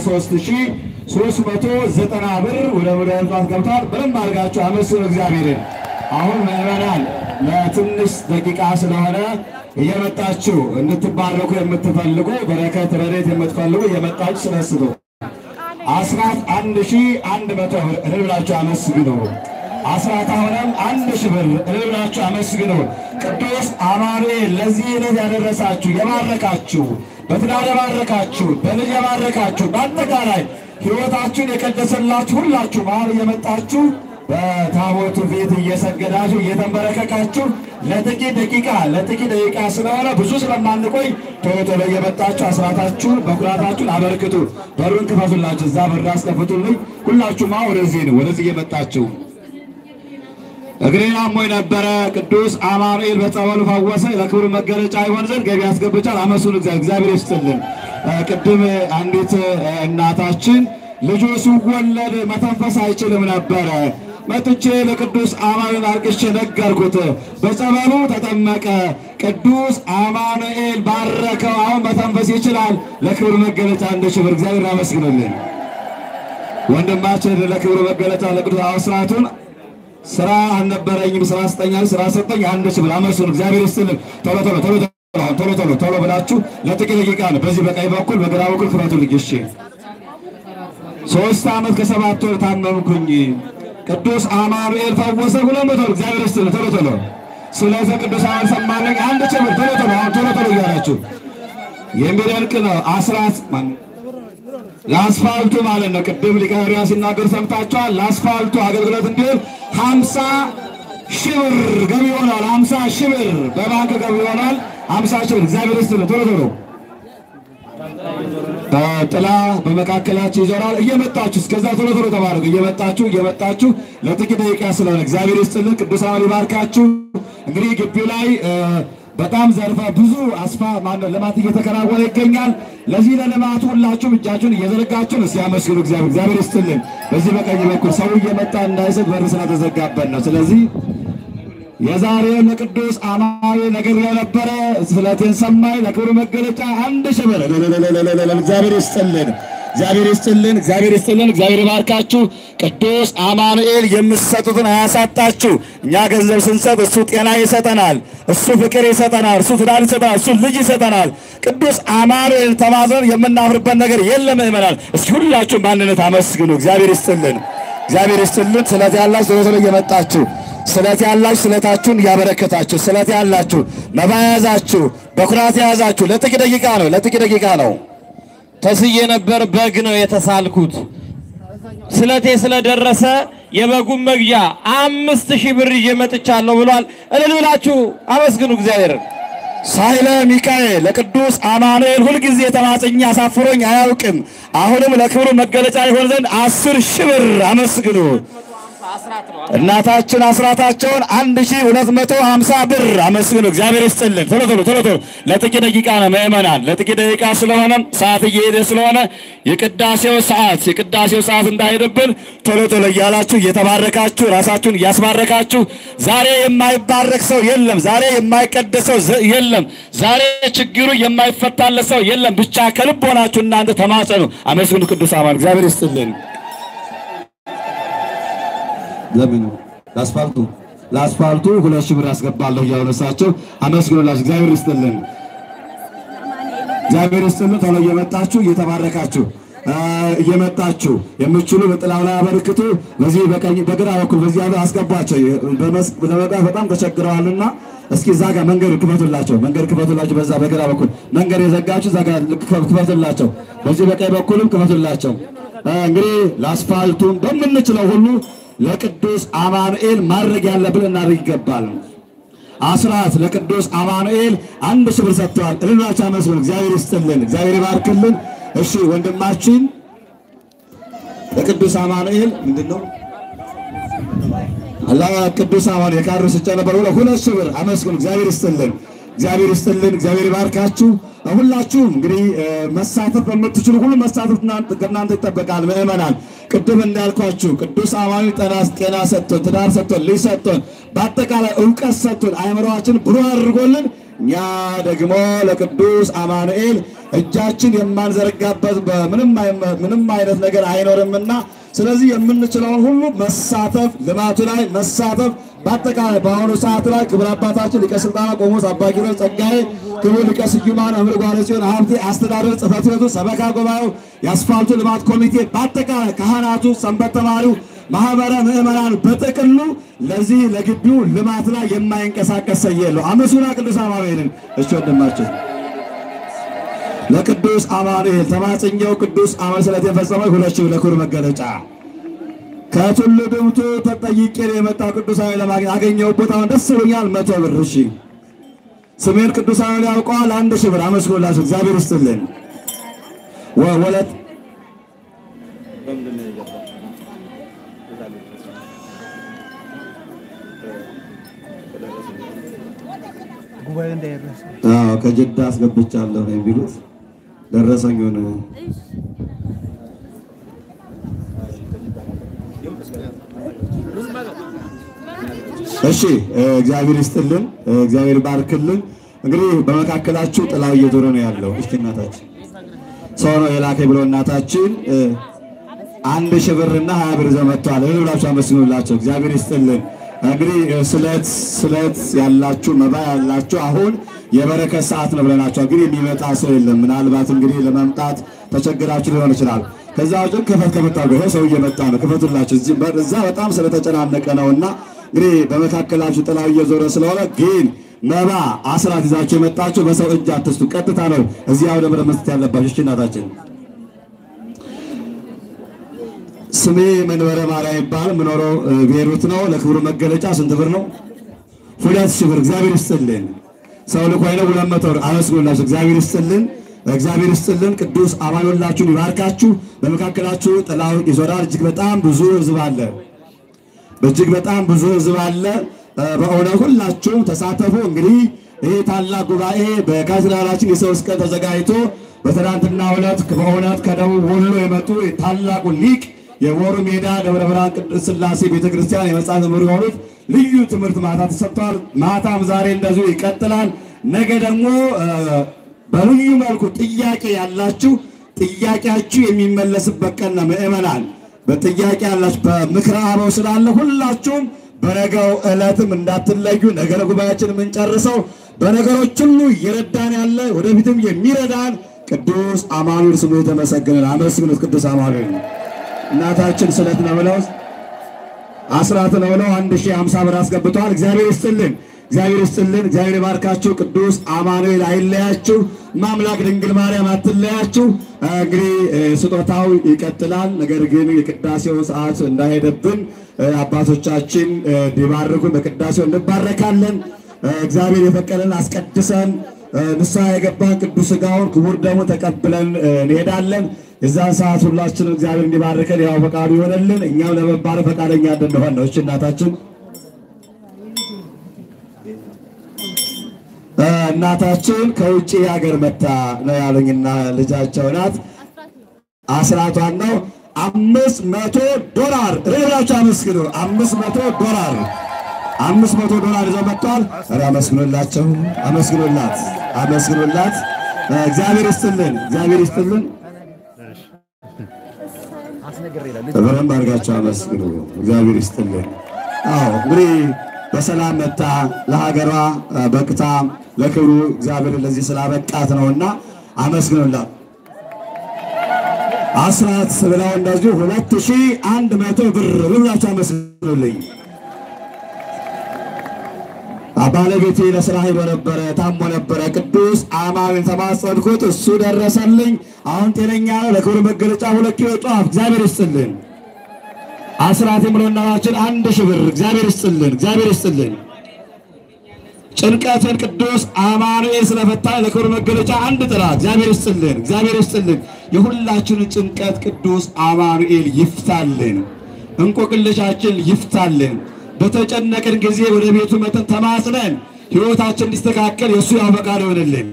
23,390 ብር ወደ ምድር ገብቷል። በደንብ አድርጋችሁ አመስግኑ እግዚአብሔርን። አሁን ምዕመናን ለትንሽ ደቂቃ ስለሆነ እየመጣችሁ እንድትባረኩ የምትፈልጉ በረከት ረድኤት የምትፈልጉ እየመጣችሁ ስለስቱ 11,100 ብር እልል ብላችሁ አመስግኑ። አስራት አሁንም 1,000 ብር እልል ብላችሁ አመስግኑ። ቅዱስ አማኑኤል ለዚህ ዕለት ያደረሳችሁ የባረካችሁ በትዳር የባረካችሁ በልጅ የባረካችሁ በአጠቃላይ ሕይወታችሁን የቀደሰላችሁ ሁላችሁ መሀል እየመጣችሁ በታቦቱ ፊት እየሰገዳችሁ እየተንበረከካችሁ ለጥቂት ደቂቃ ስለሆነ ብዙ ስለማንቆይ ቶሎ እየመጣችሁ አስራታችሁን በኩራታችሁን አበርክቱ። በሩን ክፈቱላችሁ። እዛ በር አስከፍቱልኝ። ሁላችሁማ ወደዚህ እየመጣችሁ እግሬን አሞኝ ነበረ ቅዱስ አማኑኤል በጸበሉ ፈወሰ። ለክብሩ መገለጫ ይሆን ዘንድ ገቢ ያስገብቻል። አመስግኑ እግዚአብሔር ይስጥልን። ቅድም አንዲት እናታችን ልጁ ሲወለድ መተንፈስ አይችልም ነበረ። መጥቼ ለቅዱስ አማኑኤል አርቅሼ ነገርኩት። በጸበሉ ተጠመቀ። ቅዱስ አማኑኤል ባረከው። አሁን መተንፈስ ይችላል። ለክብሩ መገለጫ 1,000 ብር እግዚአብሔር ያመስግኑልን። ወንድማችን ለክብሩ መገለጫ ለቅዱስ አስራቱን ስራ አልነበረኝም ስራ ስጠኛል ስራ ሰጠኝ 1,000 ብር አመስግኑ እግዚአብሔር ይስጥልን። ቶሎ ብላችሁ ለጥቂት ደቂቃ ነው። በዚህ በቀኝ በኩል በግራ በኩል ክፈቱልኝ። እሺ 3 ዓመት ከ7 ወር ታመምኩኝ። ቅዱስ አማኑኤል ፈወሰ። 200 ብር እግዚአብሔር ይስጥልን። ቶሎ ስለዚህ ቅዱስ አማኑኤል ሰማለኝ 1,000 ብር ቶሎ እያላችሁ የሚደንቅ ነው። አስራት ለአስፋልቱ ማለት ነው። ቅድም ሊቀ ኅሩያን ሲናገር ሰምታችኋል። ለአስፋልቱ አገልግሎት እንዲሆን 50,000 ብር ገቢ ይሆናል። 50,000 ብር በባንክ ገቢ ይሆናል። 50,000 ብር እግዚአብሔር ይስጥልን። ቶሎ ጥላ በመካከላችሁ ይዞራል። እየመጣችሁ እስከዛ ቶሎ ተባረኩ። እየመጣችሁ ለጥቂት ደቂቃ ስለሆነ እግዚአብሔር ይስጥልን። ቅዱሳን ይባርካችሁ። እንግዲህ ግቢው ላይ በጣም ዘርፈ ብዙ ልማት እየተከናወነ ይገኛል። ለዚህ ለልማቱ ሁላችሁም እጃችሁን እየዘረጋችሁ ነው ሲያመስግኑ እግዚአብሔር ይስጥልን። በዚህ በቀኝ በኩል ሰው እየመጣ እንዳይሰጥ በር ስለተዘጋበት ነው። ስለዚህ የዛሬው ለቅዱስ አማኑኤል ነገር የነበረ ስለቴን ሰማይ ለክብሩ መገለጫ 1,000 ብር እግዚአብሔር ይስጥልን። እግዚአብሔር ይባርካችሁ። ቅዱስ አማኑኤል የምትሰጡትን አያሳጣችሁ። እኛ ገንዘብ ስንሰጥ እሱ ጤና ይሰጠናል፣ እሱ ፍቅር ይሰጠናል፣ እሱ ትዳር ይሰጠናል፣ እሱ ልጅ ይሰጠናል። ቅዱስ አማኑኤል ተማዘን የምናፍርበት ነገር የለም። ይመናል። እስኪ ሁላችሁም በአንድነት አመስግኑ። እግዚአብሔር ይስጥልን። ስለት ያላችሁ ቶሎ እየመጣችሁ ስለት ያላችሁ ስለታችሁን እያበረከታችሁ ስለት ያላችሁ መባ ያዛችሁ በኩራት ያዛችሁ ለጥቂት ደቂቃ ነው። ተስዬ ነበር በግ ነው የተሳልኩት። ስለቴ ስለደረሰ የበጉን መግዣ 5,000 ብር ይዤ መጥቻለሁ ብሏል። እልል ብላችሁ አመስግኑ እግዚአብሔር። ሳይለ ሚካኤል ለቅዱስ አማኑኤል ሁልጊዜ ተማጽኛ አሳፍሮኝ አያውቅም። አሁንም ለክብሩ መገለጫ ይሆን ዘንድ 10,000 ብር አመስግኑ። እናታችን አስራታቸውን 1250 ብር አመስግኑ። እግዚአብሔር ይስጥልን። ቶሎ ለጥቂት ደቂቃ ነው ምእመናን፣ ለጥቂት ደቂቃ ስለሆነ ሰዓት እየሄደ ስለሆነ የቅዳሴው ሰዓት እንዳይሄድብን ቶሎ እያላችሁ እየተባረካችሁ ራሳችሁን እያስባረካችሁ። ዛሬ የማይባረክ ሰው የለም። ዛሬ የማይቀደሰው የለም። ዛሬ ችግሩ የማይፈታለት ሰው የለም። ብቻ ከልብ ሆናችሁ እናንተ ተማጸኑ፣ አመስግኑ። ቅዱስ አማን እግዚአብሔር ይስጥልን። ለምን ለአስፋልቱ 2000 ብር አስገባለሁ እያሉ እሳቸው አመስግኑላችሁ። እግዚአብሔር ይስጥልን። ቶሎ እየመጣችሁ እየተባረካችሁ እየመጣችሁ የምትችሉ በጥላው ላይ አበርክቱ። በዚህ በቀኝ በግራ በኩል በዚህ ያለው አስገባቸው። ለመጣ በጣም ተቸግረዋልና እስኪ እዛ ጋር መንገድ ክፈቱላቸው። በዛ በግራ በኩል መንገድ የዘጋችሁ እዛ ጋር ክፈቱላቸው። በዚህ በቀኝ በኩልም ክፈቱላቸው። እንግዲህ ለአስፋልቱን በምንችለው ሁሉ ለቅዱስ አማኑኤል ማድረግ ያለብን እናድርግ ይገባል። አስራት ለቅዱስ አማኑኤል 1000 ብር ሰጥተዋል። እልላችሁ አመስግኑ። እግዚአብሔር ይስጥልን፣ እግዚአብሔር ይባርክልን። እሺ ወንድማችን ለቅዱስ አማኑኤል ምንድነው አላህ ቅዱስ አማኑኤል የካሩ ስጨ ነበር 2000 ብር አመስግኑ። እግዚአብሔር ይስጥልን፣ እግዚአብሔር ይባርካችሁ። ሁላችሁም እንግዲህ መሳተፍ በምትችሉ ሁሉ መሳተፍ ከእናንተ ይጠበቃል። ምእመናን ቅድም እንዳልኳችሁ ቅዱስ አማኑኤል ጤና ሰጥቶን፣ ትዳር ሰጥቶን፣ ልጅ ሰጥቶን፣ በአጠቃላይ ዕውቀት ሰጥቶን አይምሮአችን ብሩህ አድርጎልን እኛ ደግሞ ለቅዱስ አማኑኤል እጃችን የማንዘረጋበት ምንም አይነት ነገር አይኖርምና ስለዚህ የምንችለውን ሁሉ መሳተፍ፣ ልማቱ ላይ መሳተፍ በአጠቃላይ በአሁኑ ሰዓት ላይ ክብር አባታችን ሊቀ ሥልጣናት ቆሞስ አባ ኪሮስ ጸጋዬ፣ ክቡር ሊቀ ስዩማን መምህር ጓለጽዮን ሀብቴ፣ አስተዳደር ጽሕፈት ቤቱ፣ ሰበካ ጉባኤው፣ የአስፋልቱ ልማት ኮሚቴ፣ በአጠቃላይ ካህናቱ፣ ሰንበት ተማሪው፣ ማህበረ ምእመናን በጥቅሉ ለዚህ ለግቢው ልማት ላይ የማይንቀሳቀስ ሰው የለው። አመስግኑ ቅዱስ አማኑኤልን። እሺ ወንድማችን ለቅዱስ አማኑኤል ተማጽኛው ቅዱስ አማኑኤል ስለተፈጸመው 2000 ለክብር መገለጫ ከቱሉ ድምቱ ተጠይቄ የመጣው ቅዱስ አማኑኤል ለማግኘት አገኘው። ቦታውን ደስ ብሎኛል። 100 ብር። እሺ ስሜን ቅዱስ አማኑኤል ያውቀዋል። 1000 ብር አመስግኑላችሁ። እግዚአብሔር ይስጥልን። ወለት ጉባኤ እንዳይረሳ ከጅዳ አስገብቻለሁ ነው የሚሉት። ደረሰኝ ሆነ። እሺ እግዚአብሔር ይስጥልን፣ እግዚአብሔር ባርክልን። እንግዲህ በመካከላችሁ ጥላው እየዞረ ነው ያለው። እስኪ እናታችን ሰው ነው የላከኝ ብሎ እናታችን 1000 ብርና 20 ብር ይዘው መጥተዋል። ብላችሁ አመስግኑላቸው። እግዚአብሔር ይስጥልን። እንግዲህ ስለት ያላችሁ መባ ያላችሁ አሁን የበረከት ሰዓት ነው ብለናቸው እንግዲህ የሚመጣ ሰው የለም። ምናልባት እንግዲህ ለመምጣት ተቸግራችሁ ሊሆን ይችላል። ከዛ ውጭ ከፈት አድርገው ሰው እየመጣ ነው። ክፈቱላችሁ። እዛ በጣም ስለተጨናነቀ ነውና እንግዲህ በመካከላችሁ ጥላው እየዞረ ስለሆነ ግን መባ አስራት ይዛችሁ የመጣችሁ በሰው እጅ አትስጡ። ቀጥታ ነው እዚህ አውደ ምሕረት መስጠት ያለባችሁ። እሺ እናታችን ስሜ መንበረ ማርያም ይባላል። ምኖረው ቤሩት ነው። ለክብሩ መገለጫ ስንት ብር ነው? 2000 ብር። እግዚአብሔር ይስጥልን። ሰው ልኮይ ነው 200 ብር። አመስግኑላችሁ። እግዚአብሔር ይስጥልን። ቅዱስ አማኑኤል ሁላችሁን ይባርካችሁ። በመካከላችሁ ጥላው ይዞራል። እጅግ በጣም ብዙ ሕዝብ አለ። በእውነት ሁላችሁም ተሳተፉ። እንግዲህ ይሄ ታላቅ ጉባኤ በካቴድራላችን የ3 ቀን ተዘጋጅቶ በትናንትናው ዕለት በእውነት ከደቡብ ወሎ የመጡ ታላቁ ሊቅ የቦሩ ሜዳ ደብረ ብርሃን ቅድስት ሥላሴ ቤተክርስቲያን የመጽሐፍ መምህር የሆኑት ልዩ ትምህርት ማታ ተሰጥቷል። ማታም ዛሬ እንደዚሁ ይቀጥላል። ነገ ደግሞ በልዩ መልኩ ጥያቄ ያላችሁ ጥያቄያችሁ የሚመለስበት ቀን ነው። ምእመናን በጥያቄ ያላችሁ በምክረ አበው ስላለ ሁላችሁም በነገው ዕለትም እንዳትለዩ። ነገረ ጉባኤያችን የምንጨርሰው በነገሮች ሁሉ እየረዳን ያለ ወደፊትም የሚረዳን ቅዱስ አማኑኤል ስሙ የተመሰገነ። አመስግኑት ቅዱስ አማኑኤል። እናታችን ስለት ነው ብለው አስራት ነው ብለው 1050 ብር አስገብተዋል። እግዚአብሔር ይስጥልን። እግዚአብሔር ይባርካችሁ። ቅዱስ አማኑኤል አይለያችሁ። ማምላክ ድንግል ማርያም አትለያችሁ። እንግዲህ ስጦታው ይቀጥላል። ነገር ግን የቅዳሴው ሰዓት እንዳይሄድብን አባቶቻችን እንዲባርኩን በቅዳሴው እንባረካለን። እግዚአብሔር የፈቀደን አስቀድሰን ንስሐ የገባን ቅዱስ ሥጋውን ክቡር ደሙን ተቀብለን እንሄዳለን። የዛን ሰዓት ሁላችንም እግዚአብሔር እንዲባርከን ያው ፈቃዱ ይሆነልን። እኛም ለመባረክ ፈቃደኛ እንድንሆን ነው። እሺ እናታችን እናታችን ከውጪ ሀገር መጣ ነው ያሉኝና ልጃቸው ናት። አስራቷን ነው $500 ሬላችሁ አመስግኑ። $500 ይዘው መጥቷል። ኧረ አመስግኑላቸው፣ አመስግኑላት። እግዚአብሔር ይስጥልን፣ እግዚአብሔር ይስጥልን። በደንብ አድርጋችሁ አመስግኑ። እግዚአብሔር ይስጥልን። አዎ እንግዲህ በሰላም መጣ ለሀገሯ በቅታ ለክብሩ እግዚአብሔር ለዚህ ስላበቃት ነውና አመስግኑላት። አስራት ብለው እንደዚሁ 2100 ብር ብላችሁ አመስግኑልኝ። ባለቤቴ ለስራ ሄዶ ነበረ፣ ታሞ ነበረ። ቅዱስ አማኑኤል ተማጸንኩት፣ እሱ ደረሰልኝ። አሁን ጤነኛ ነው። ለክብሩ መገለጫ 2 ኪሎ ጧፍ እግዚአብሔር ይስጥልን። አስራት የምለናችን 1000 ብር እግዚአብሔር ይስጥልን፣ እግዚአብሔር ይስጥልን። ጭንቀትን ቅዱስ አማኑኤል ስለፈታ ለክብሩ መገለጫ 1 ጥራ እግዚአብሔር ይስጥልን፣ እግዚአብሔር ይስጥልን። የሁላችንን ጭንቀት ቅዱስ አማኑኤል ይፍታልን፣ እንቆቅልሻችን ይፍታልን። በተጨነቅን ጊዜ ወደ ቤቱ መተን ተማጽነን ሕይወታችን እንዲስተካከል የእሱ ያው ፈቃድ ይሆንልን።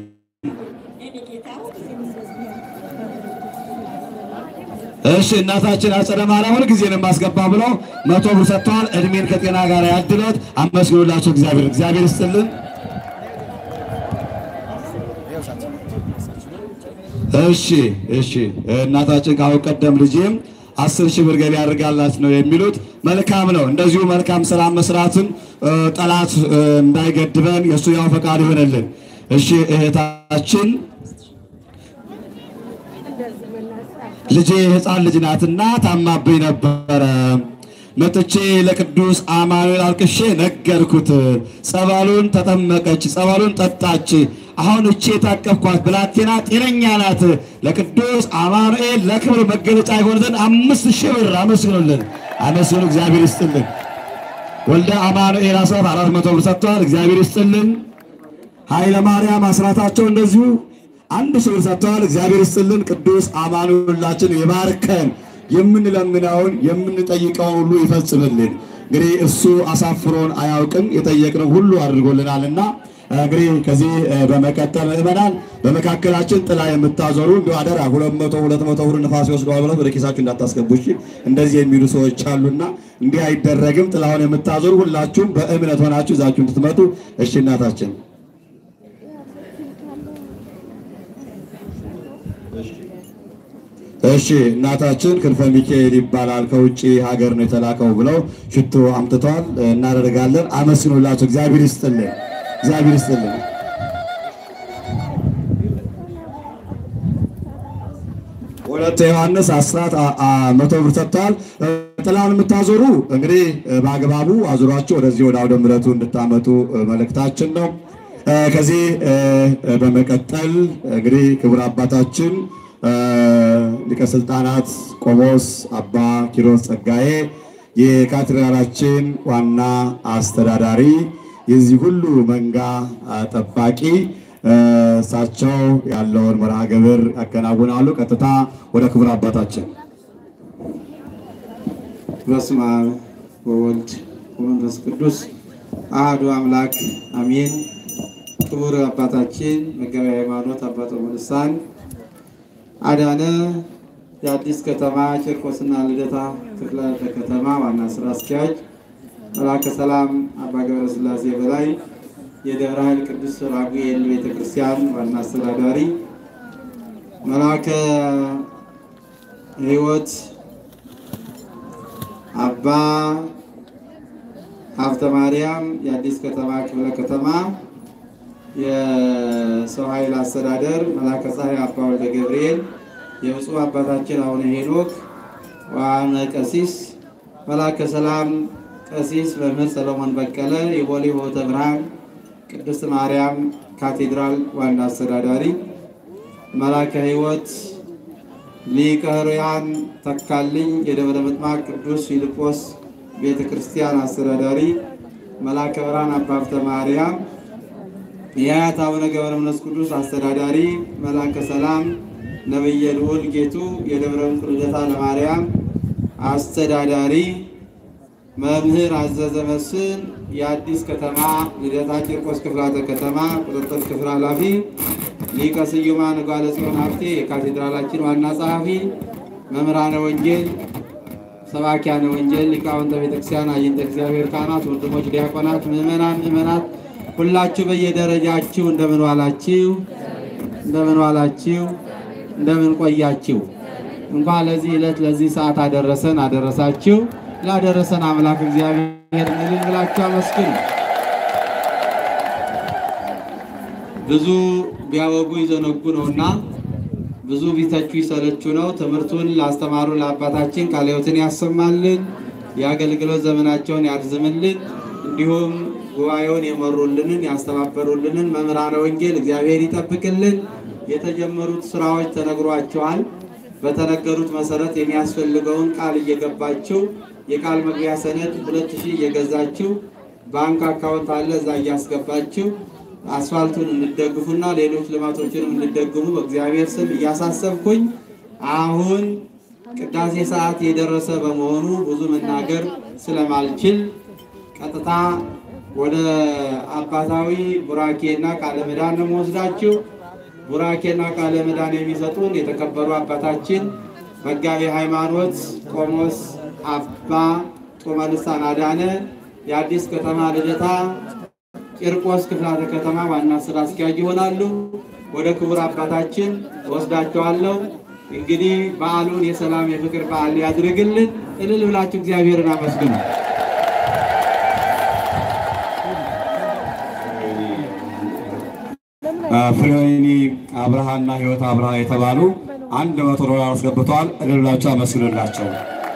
እሺ እናታችን አጸደ ማርያምን ጊዜ ነው ማስገባ ብለው 100 ብር ሰጥተዋል። እድሜን ከጤና ጋር ያድለት። አመስግኑላቸው እግዚአብሔር፣ እግዚአብሔር ይስጥልን። እሺ እናታችን ካሁን ቀደም ልጄም 10,000 ብር ገቢ ያደርጋላት ነው የሚሉት። መልካም ነው። እንደዚሁ መልካም ስራ መስራትን ጠላት እንዳይገድበን የእሱ ያው ፈቃድ ይሆንልን። እሺ እህታችን ልጄ ሕፃን ልጅ ናትና ታማብኝ ነበረ። መጥቼ ለቅዱስ አማኑኤል አልቅሼ ነገርኩት። ጸበሉን ተጠመቀች፣ ጸበሉን ጠጣች። አሁን እቼ ታቀፍኳት ብላቴና ጤነኛ ናት። ለቅዱስ አማኑኤል ለክብር መገለጫ ይሆን ዘንድ 5,000 ብር አመስግኑልን፣ አመስግኑ። እግዚአብሔር ይስጥልን። ወልደ አማኑኤል አስራት 400 ብር ሰጥቷል። እግዚአብሔር ይስጥልን። ኃይለ ማርያም አስራታቸው እንደዚሁ 1,000 ብር ሰጥተዋል። እግዚአብሔር ይስጥልን። ቅዱስ አማኑኤላችን ይባርከን። የምንለምነውን የምንጠይቀውን ሁሉ ይፈጽምልን። እንግዲህ እሱ አሳፍሮን አያውቅም። የጠየቅነው ሁሉ አድርጎልናልና እንግዲህ ከዚህ በመቀጠል ምእመናን በመካከላችን ጥላ የምታዞሩ እንደው አደራ 200 ብር ንፋስ ይወስደዋል ብለው ወደ ኪሳችሁ እንዳታስገቡ እሺ። እንደዚህ የሚሉ ሰዎች አሉና እንዲህ አይደረግም። ጥላውን የምታዞሩ ሁላችሁም በእምነት ሆናችሁ ይዛችሁ እንድትመጡ እሺ። እናታችን እሺ እናታችን ክንፈ ሚካኤል ይባላል ከውጪ ሀገር ነው የተላከው ብለው ሽቶ አምጥተዋል። እናደርጋለን። አመስግኑላችሁ። እግዚአብሔር ይስጥልን፣ እግዚአብሔር ይስጥልን። ወለተ ዮሐንስ አስራት 100 ብር ሰጥተዋል። ጥላውን የምታዞሩ እንግዲህ በአግባቡ አዙሯቸው ወደዚህ ወደ አውደ ምሕረቱ እንድታመጡ መልእክታችን ነው። ከዚህ በመቀጠል እንግዲህ ክቡር አባታችን ሊቀ ስልጣናት ቆሞስ አባ ኪሮስ ጸጋዬ የካቴድራላችን ዋና አስተዳዳሪ የዚህ ሁሉ መንጋ ጠባቂ እሳቸው ያለውን መርሃ ግብር ያከናውናሉ። ቀጥታ ወደ ክቡር አባታችን። በስመ አብ ወወልድ ወመንፈስ ቅዱስ አሐዱ አምላክ አሜን። ክቡር አባታችን መጋቤ ሃይማኖት አባ ቶማስ አዳነ የአዲስ ከተማ ቂርቆስና ልደታ ክፍለ ከተማ ዋና ስራ አስኪያጅ፣ መልአከ ሰላም አባ ገብረ ሥላሴ በላይ የደብረ ኃይል ቅዱስ ራጉኤል ቤተክርስቲያን ዋና አስተዳዳሪ፣ መልአከ ሕይወት አባ ሀብተ ማርያም የአዲስ ከተማ ክፍለ ከተማ የሰው ኃይል አስተዳደር፣ መልአከ ፀሐይ አባ ወልደ ገብርኤል የብፁዕ አባታችን አቡነ ሄኖክ ዋና ቀሲስ፣ መልአከ ሰላም ቀሲስ መምህር ሰሎሞን በቀለ የቦሌ ሆተ ብርሃን ቅድስት ማርያም ካቴድራል ዋና አስተዳዳሪ፣ መልአከ ሕይወት ሊቀ ሕሩያን ተካልኝ የደብረ ምጥማቅ ቅዱስ ፊልጶስ ቤተክርስቲያን አስተዳዳሪ፣ መልአከ ብርሃን አባ ሀብተ ማርያም የአያት አቡነ ገብረ መንፈስ ቅዱስ አስተዳዳሪ፣ መልአከ ሰላም ነብየ ልዑል ጌቱ የደብረ ዕንቁ ልደታ ለማርያም አስተዳዳሪ፣ መምህር አዘዘ መስፍን የአዲስ ከተማ ልደታ ቂርቆስ ክፍላተ ከተማ ቁጥጥር ክፍል ኃላፊ፣ ሊቀ ስዩማን ጓለ ጽዮን ሀብቴ የካቴድራላችን ዋና ጸሐፊ፣ መምህራነ ወንጌል፣ ሰባኪያነ ወንጌል፣ ሊቃውንተ ቤተክርስቲያን፣ አይንተ እግዚአብሔር ካህናት፣ ወንድሞች ዲያቆናት፣ ምእመናት ሁላችሁ በየደረጃችሁ እንደምን ዋላችሁ? እንደምን ዋላችሁ? እንደምን ቆያችሁ? እንኳን ለዚህ ዕለት ለዚህ ሰዓት አደረሳችሁ። ላደረሰን አምላክ እግዚአብሔር እልል ብላችሁ አመስግኑ። ብዙ ቢያወጉ ይዘነጉ ነውና ብዙ ቢተቹ ይሰለቹ ነው። ትምህርቱን ላስተማሩ ለአባታችን ቃለ ሕይወትን ያሰማልን፣ የአገልግሎት ዘመናቸውን ያርዝምልን። እንዲሁም ጉባኤውን የመሩልንን ያስተባበሩልንን መምህራነ ወንጌል እግዚአብሔር ይጠብቅልን። የተጀመሩት ስራዎች ተነግሯቸዋል። በተነገሩት መሰረት የሚያስፈልገውን ቃል እየገባችሁ የቃል መግቢያ ሰነድ 2000 እየገዛችሁ ባንክ አካውንት አለ እዛ እያስገባችሁ አስፋልቱን እንደግፉና ሌሎች ልማቶችንም እንደግሙ በእግዚአብሔር ስም እያሳሰብኩኝ አሁን ቅዳሴ ሰዓት የደረሰ በመሆኑ ብዙ መናገር ስለማልችል ቀጥታ ወደ አባታዊ ቡራኬና ቃለ ምዕዳን ነው የምወስዳችሁ። ቡራኬና ቃለ ምዕዳን የሚሰጡን የተከበሩ አባታችን መጋቤ ሃይማኖት ቆሞስ አባ ጦመ ልሳን አዳነ የአዲስ ከተማ ልደታ ቂርቆስ ክፍላተ ከተማ ዋና ስራ አስኪያጅ ይሆናሉ። ወደ ክቡር አባታችን ወስዳቸዋለሁ። እንግዲህ በዓሉን የሰላም የፍቅር በዓል ያድርግልን። እልል ብላችሁ እግዚአብሔርን አመስግኑ። ፍሬወይኒ አብርሃና ህይወት አብርሃ የተባሉ 100 ዶላር አስገብተዋል። እልል ብላችሁ አመስግኑላቸው።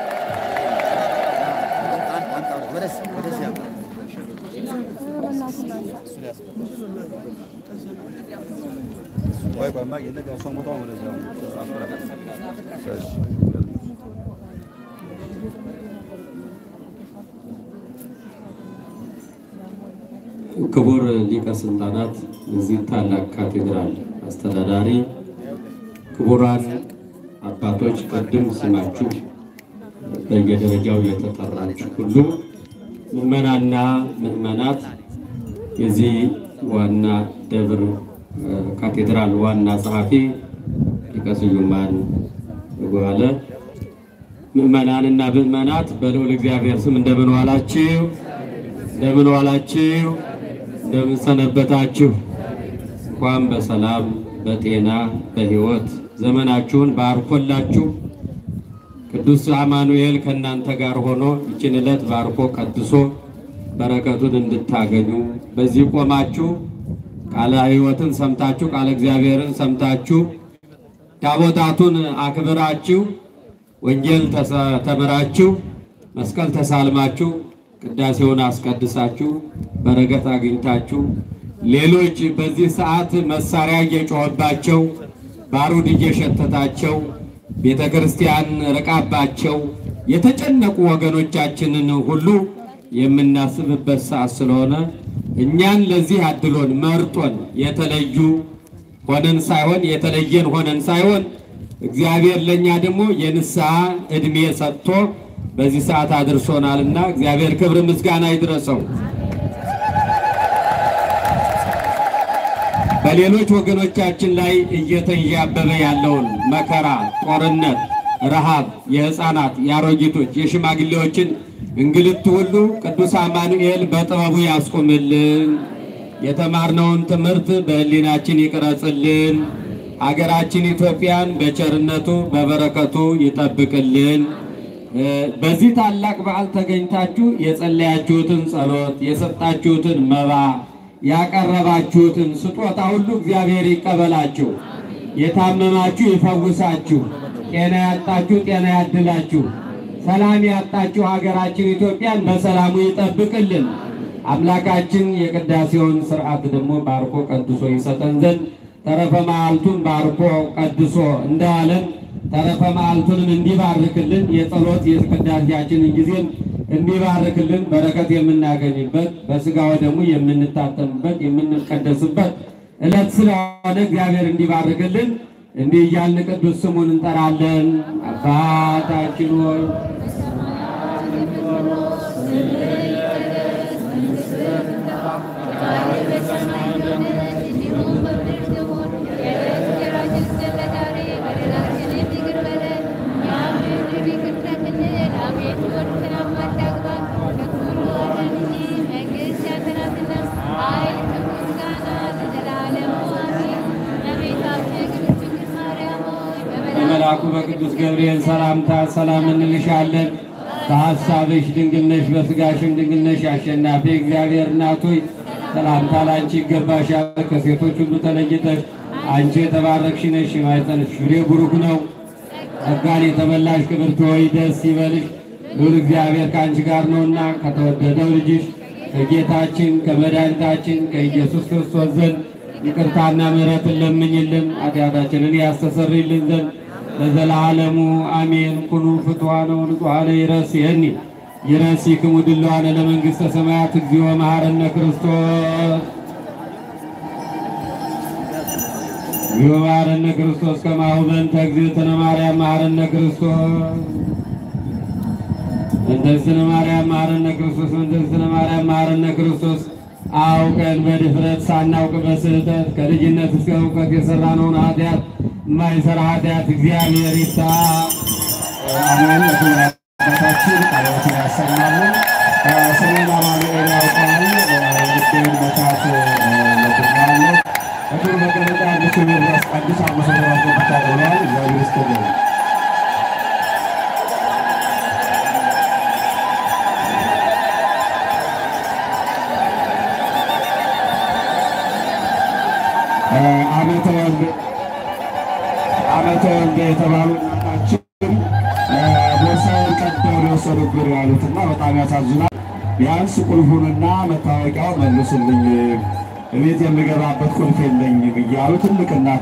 ክቡር ሊቀ ስልጣናት እዚህ ታላቅ ካቴድራል አስተዳዳሪ፣ ክቡራን አባቶች፣ ቅድም ስማችሁ በየደረጃው የተጠራችሁ ሁሉ ምእመናንና ምእመናት፣ የዚህ ዋና ደብር ካቴድራል ዋና ጸሐፊ ሊቀ ስዩማን ጓለ፣ ምእመናንና ምእመናት በልዑል እግዚአብሔር ስም እንደምን ዋላችሁ? እንደምን ዋላችሁ? እንደምን ሰነበታችሁ? እንኳን በሰላም በጤና በሕይወት ዘመናችሁን ባርኮላችሁ ቅዱስ አማኑኤል ከእናንተ ጋር ሆኖ ይችን ዕለት ባርኮ ቀድሶ በረከቱን እንድታገኙ በዚህ ቆማችሁ ቃለ ሕይወትን ሰምታችሁ ቃለ እግዚአብሔርን ሰምታችሁ ታቦታቱን አክብራችሁ ወንጌል ተምራችሁ መስቀል ተሳልማችሁ ቅዳሴውን አስቀድሳችሁ በረከት አግኝታችሁ ሌሎች በዚህ ሰዓት መሳሪያ እየጮኸባቸው ባሩድ እየሸተታቸው ቤተክርስቲያን ርቃባቸው የተጨነቁ ወገኖቻችንን ሁሉ የምናስብበት ሰዓት ስለሆነ እኛን ለዚህ አድሎን መርጦን የተለዩ ሆነን ሳይሆን የተለየን ሆነን ሳይሆን እግዚአብሔር ለኛ ደግሞ የንስሐ እድሜ ሰጥቶ በዚህ ሰዓት አድርሶናልና እግዚአብሔር ክብር ምስጋና ይድረሰው። በሌሎች ወገኖቻችን ላይ እየተያበበ ያለውን መከራ፣ ጦርነት፣ ረሃብ፣ የሕፃናት፣ የአሮጊቶች፣ የሽማግሌዎችን እንግልት ሁሉ ቅዱስ አማኑኤል በጥበቡ ያስቆምልን። የተማርነውን ትምህርት በሕሊናችን ይቅረጽልን። ሀገራችን ኢትዮጵያን በቸርነቱ በበረከቱ ይጠብቅልን። በዚህ ታላቅ በዓል ተገኝታችሁ የጸለያችሁትን ጸሎት፣ የሰጣችሁትን መባ፣ ያቀረባችሁትን ስጦታ ሁሉ እግዚአብሔር ይቀበላችሁ። የታመማችሁ ይፈውሳችሁ። ጤና ያጣችሁ ጤና ያድላችሁ። ሰላም ያጣችሁ ሀገራችን ኢትዮጵያን በሰላሙ ይጠብቅልን። አምላካችን የቅዳሴውን ስርዓት ደግሞ ባርኮ ቀድሶ ይሰጠን ዘንድ ተረፈ መዓልቱን ባርኮ ቀድሶ እንደዋለን ተረፈ መዓልቱንም እንዲባርክልን የጸሎት የቅዳሴያችንን ጊዜም እንዲባርክልን በረከት የምናገኝበት በስጋው ደግሞ የምንታተምበት የምንቀደስበት ዕለት ስለሆነ እግዚአብሔር እንዲባርክልን እንዲህ እያልን ቅዱስ ስሙን እንጠራለን። አባታችን ሆይ በመልአኩ በቅዱስ ገብርኤል ሰላምታ ሰላም እንልሻለን። በሐሳብሽ ድንግል ነሽ፣ በሥጋሽም ድንግል ነሽ። አሸናፊ እግዚአብሔር እናት ሆይ ሰላምታ ላንቺ ይገባሻል። ከሴቶች ሁሉ ተለይተሽ አንቺ የተባረክሽ ነሽ፣ የማኅፀንሽ ፍሬ ቡሩክ ነው። ጸጋን የተመላሽ ክብርት ሆይ ደስ ይበልሽ፣ ልዑል እግዚአብሔር ከአንቺ ጋር ነውና ከተወደደው ልጅሽ ከጌታችን ከመድኃኒታችን ከኢየሱስ ክርስቶስ ዘንድ ይቅርታና ምሕረትን ለምኝልን ኃጢአታችንን ያስተሰርይልን ዘንድ ለዘላለሙ አሜን። ኩኑ ፍቱሐነ ወንጹሐነ ይረስየኒ ይረሲክሙ ድልዋነ ለመንግሥተ ሰማያት እግዚኦ መሐረነ ክርስቶስ እግዚኦ መሐረነ ክርስቶስ ከማሁ በእንተ እግዝእትነ ማርያም መሐረነ ክርስቶስ እንተ እግዝእትነ ማርያም መሐረነ ክርስቶስ እንተ እግዝእትነ ማርያም መሐረነ ክርስቶስ። አውቀን በድፍረት ሳናውቅ በስህተት ከልጅነት እስከ እውቀት የሰራነውን ኃጢአት የማይሰራ ኃጢአት እግዚአብሔር ይፍታ። አሜን። አባታችን ቃሎትን ያሰማልን። ስሜን አማኑኤል ያውቃል። ልቤን መታት ለድናለ እግር መቀመጫ አዲሱ ሚራስ አዲስ አመሰራራት ብቻ ብለዋል። እግዚአብሔር ይስጥልን። ዓመተ ወልደ የተባሉ እናታችን ቦርሳውን ቀደው ሊወሰዱብን ያሉትና በጣም ያሳዝናል። ቢያንስ ቁልፉንና መታወቂያውን መልሱልኝ፣ እቤት የምገባበት ቁልፍ የለኝ እያሉ ትልቅ እናት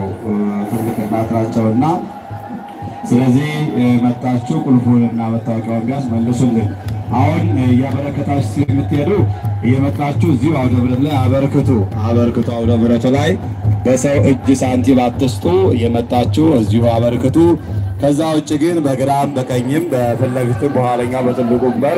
ናቸውና ስለዚህ መጣችሁ ቁልፉንና መታወቂያውን ቢያንስ መልሱልን። አሁን እያበረከታችሁ የምትሄዱ እየመጣችሁ እዚሁ አውደ ምሕረት ላይ አበርክቱ። አውደ ምሕረቱ ላይ በሰው እጅ ሳንቲም አትስጡ። እየመጣችሁ እዚሁ አበርክቱ። ከዛ ውጭ ግን በግራም በቀኝም በፊት ለፊትም በኋለኛው በትልቁ በር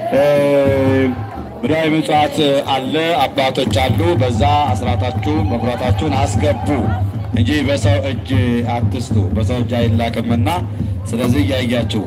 ሙዳየ ምጽዋት አለ፣ አባቶች አሉ። በዛ አስራታችሁን መኩራታችሁን አስገቡ እንጂ በሰው እጅ አትስጡ። በሰው እጅ አይላቅምና ስለዚህ እያያችሁ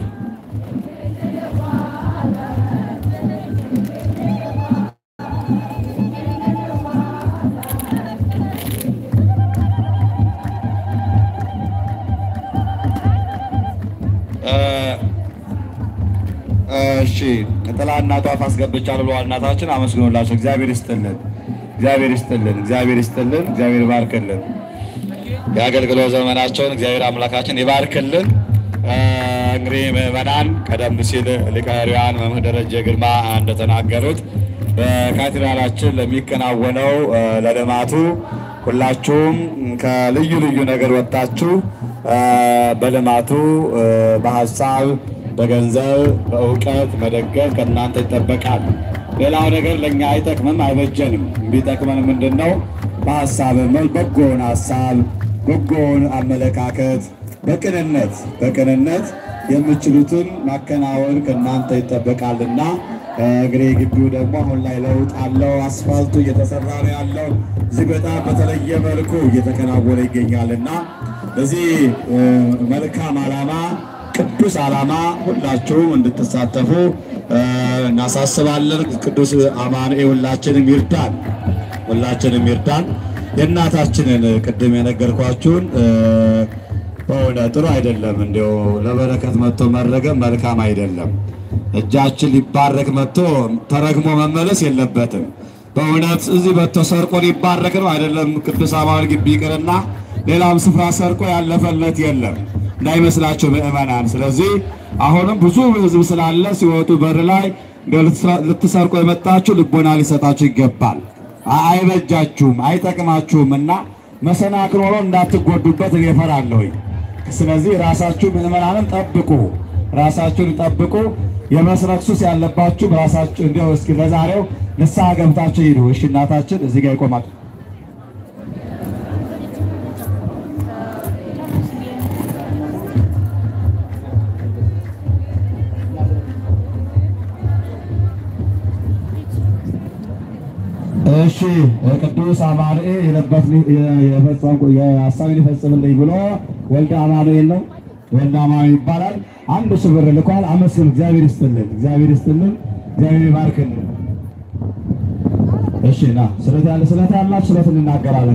እሺ ጥላ እናቷ አስገብቻለሁ ብለዋል እናታችን። አመስግኑላቸው። እግዚአብሔር ይስጥልን፣ እግዚአብሔር ይስጥልን፣ እግዚአብሔር ይስጥልን፣ እግዚአብሔር ይባርክልን። የአገልግሎት ዘመናቸውን እግዚአብሔር አምላካችን ይባርክልን። እንግዲህ ምዕመናን ቀደም ሲል ሊቀ ኅሩያን መምህር ደረጀ ግርማ እንደተናገሩት በካቴድራላችን ለሚከናወነው ለልማቱ ሁላችሁም ከልዩ ልዩ ነገር ወጣችሁ በልማቱ በሀሳብ በገንዘብ በእውቀት መደገፍ ከእናንተ ይጠበቃል። ሌላው ነገር ለእኛ አይጠቅምም አይበጀንም። ቢጠቅመን ምንድነው? በሀሳብ በጎውን ሀሳብ በጎውን አመለካከት በቅንነት የምችሉትን ማከናወን ከእናንተ ይጠበቃልና እንግዲህ ግቢው ደግሞ አሁን ላይ ለውጥ አለው። አስፋልቱ እየተሰራ ነው ያለው። እዚህ በጣም በተለየ መልኩ እየተከናወነ ይገኛልና ለዚህ መልካም ዓላማ ቅዱስ ዓላማ ሁላችሁም እንድትሳተፉ እናሳስባለን። ቅዱስ አማኑኤል ሁላችንም ይርዳን። የእናታችንን ቅድም የነገርኳችሁን በእውነት ጥሩ አይደለም። እንዲያው ለበረከት መጥቶ መረገም መልካም አይደለም። እጃችን ሊባረክ መጥቶ ተረግሞ መመለስ የለበትም። በእውነት እዚህ መጥቶ ሰርቆ ሊባረክ ነው አይደለም። ቅዱስ አማኑኤል ግቢ ይቅርና ሌላም ስፍራ ሰርቆ ያለፈለት የለም እንዳይመስላችሁ ምዕመናን። ስለዚህ አሁንም ብዙ ሕዝብ ስላለ ሲወጡ በር ላይ ልትሰርቁ የመጣችሁ ልቦና ሊሰጣችሁ ይገባል። አይበጃችሁም፣ አይጠቅማችሁምና መሰናክል ሆኖ እንዳትጎዱበት እኔ እፈራለሁ። ስለዚህ ራሳችሁ ምዕመናንን ራሳችሁን ጠብቁ። የመስረቅ ሱስ ያለባችሁ ራሳችሁ እንዲያው እስኪ ለዛሬው ንስሐ ገብታችሁ ሂዱ። እሺ እናታችን እዚህ ጋር ይቆማል። እሺ ቅዱስ አማኑኤል የሀሳቤን ይፈጽምልኝ ብሎ ወልደ አማኑኤል ነው። ወልደ አማኑኤል ይባላል። 1,000 ብር ልኳል። አመስግኑ። እግዚአብሔር ይስጥልን፣ እግዚአብሔር ይስጥልን፣ እግዚአብሔር ይባርክልን። እሺ ና ስለት ያለ ስለት ያላችሁ ስለት እንናገራለን።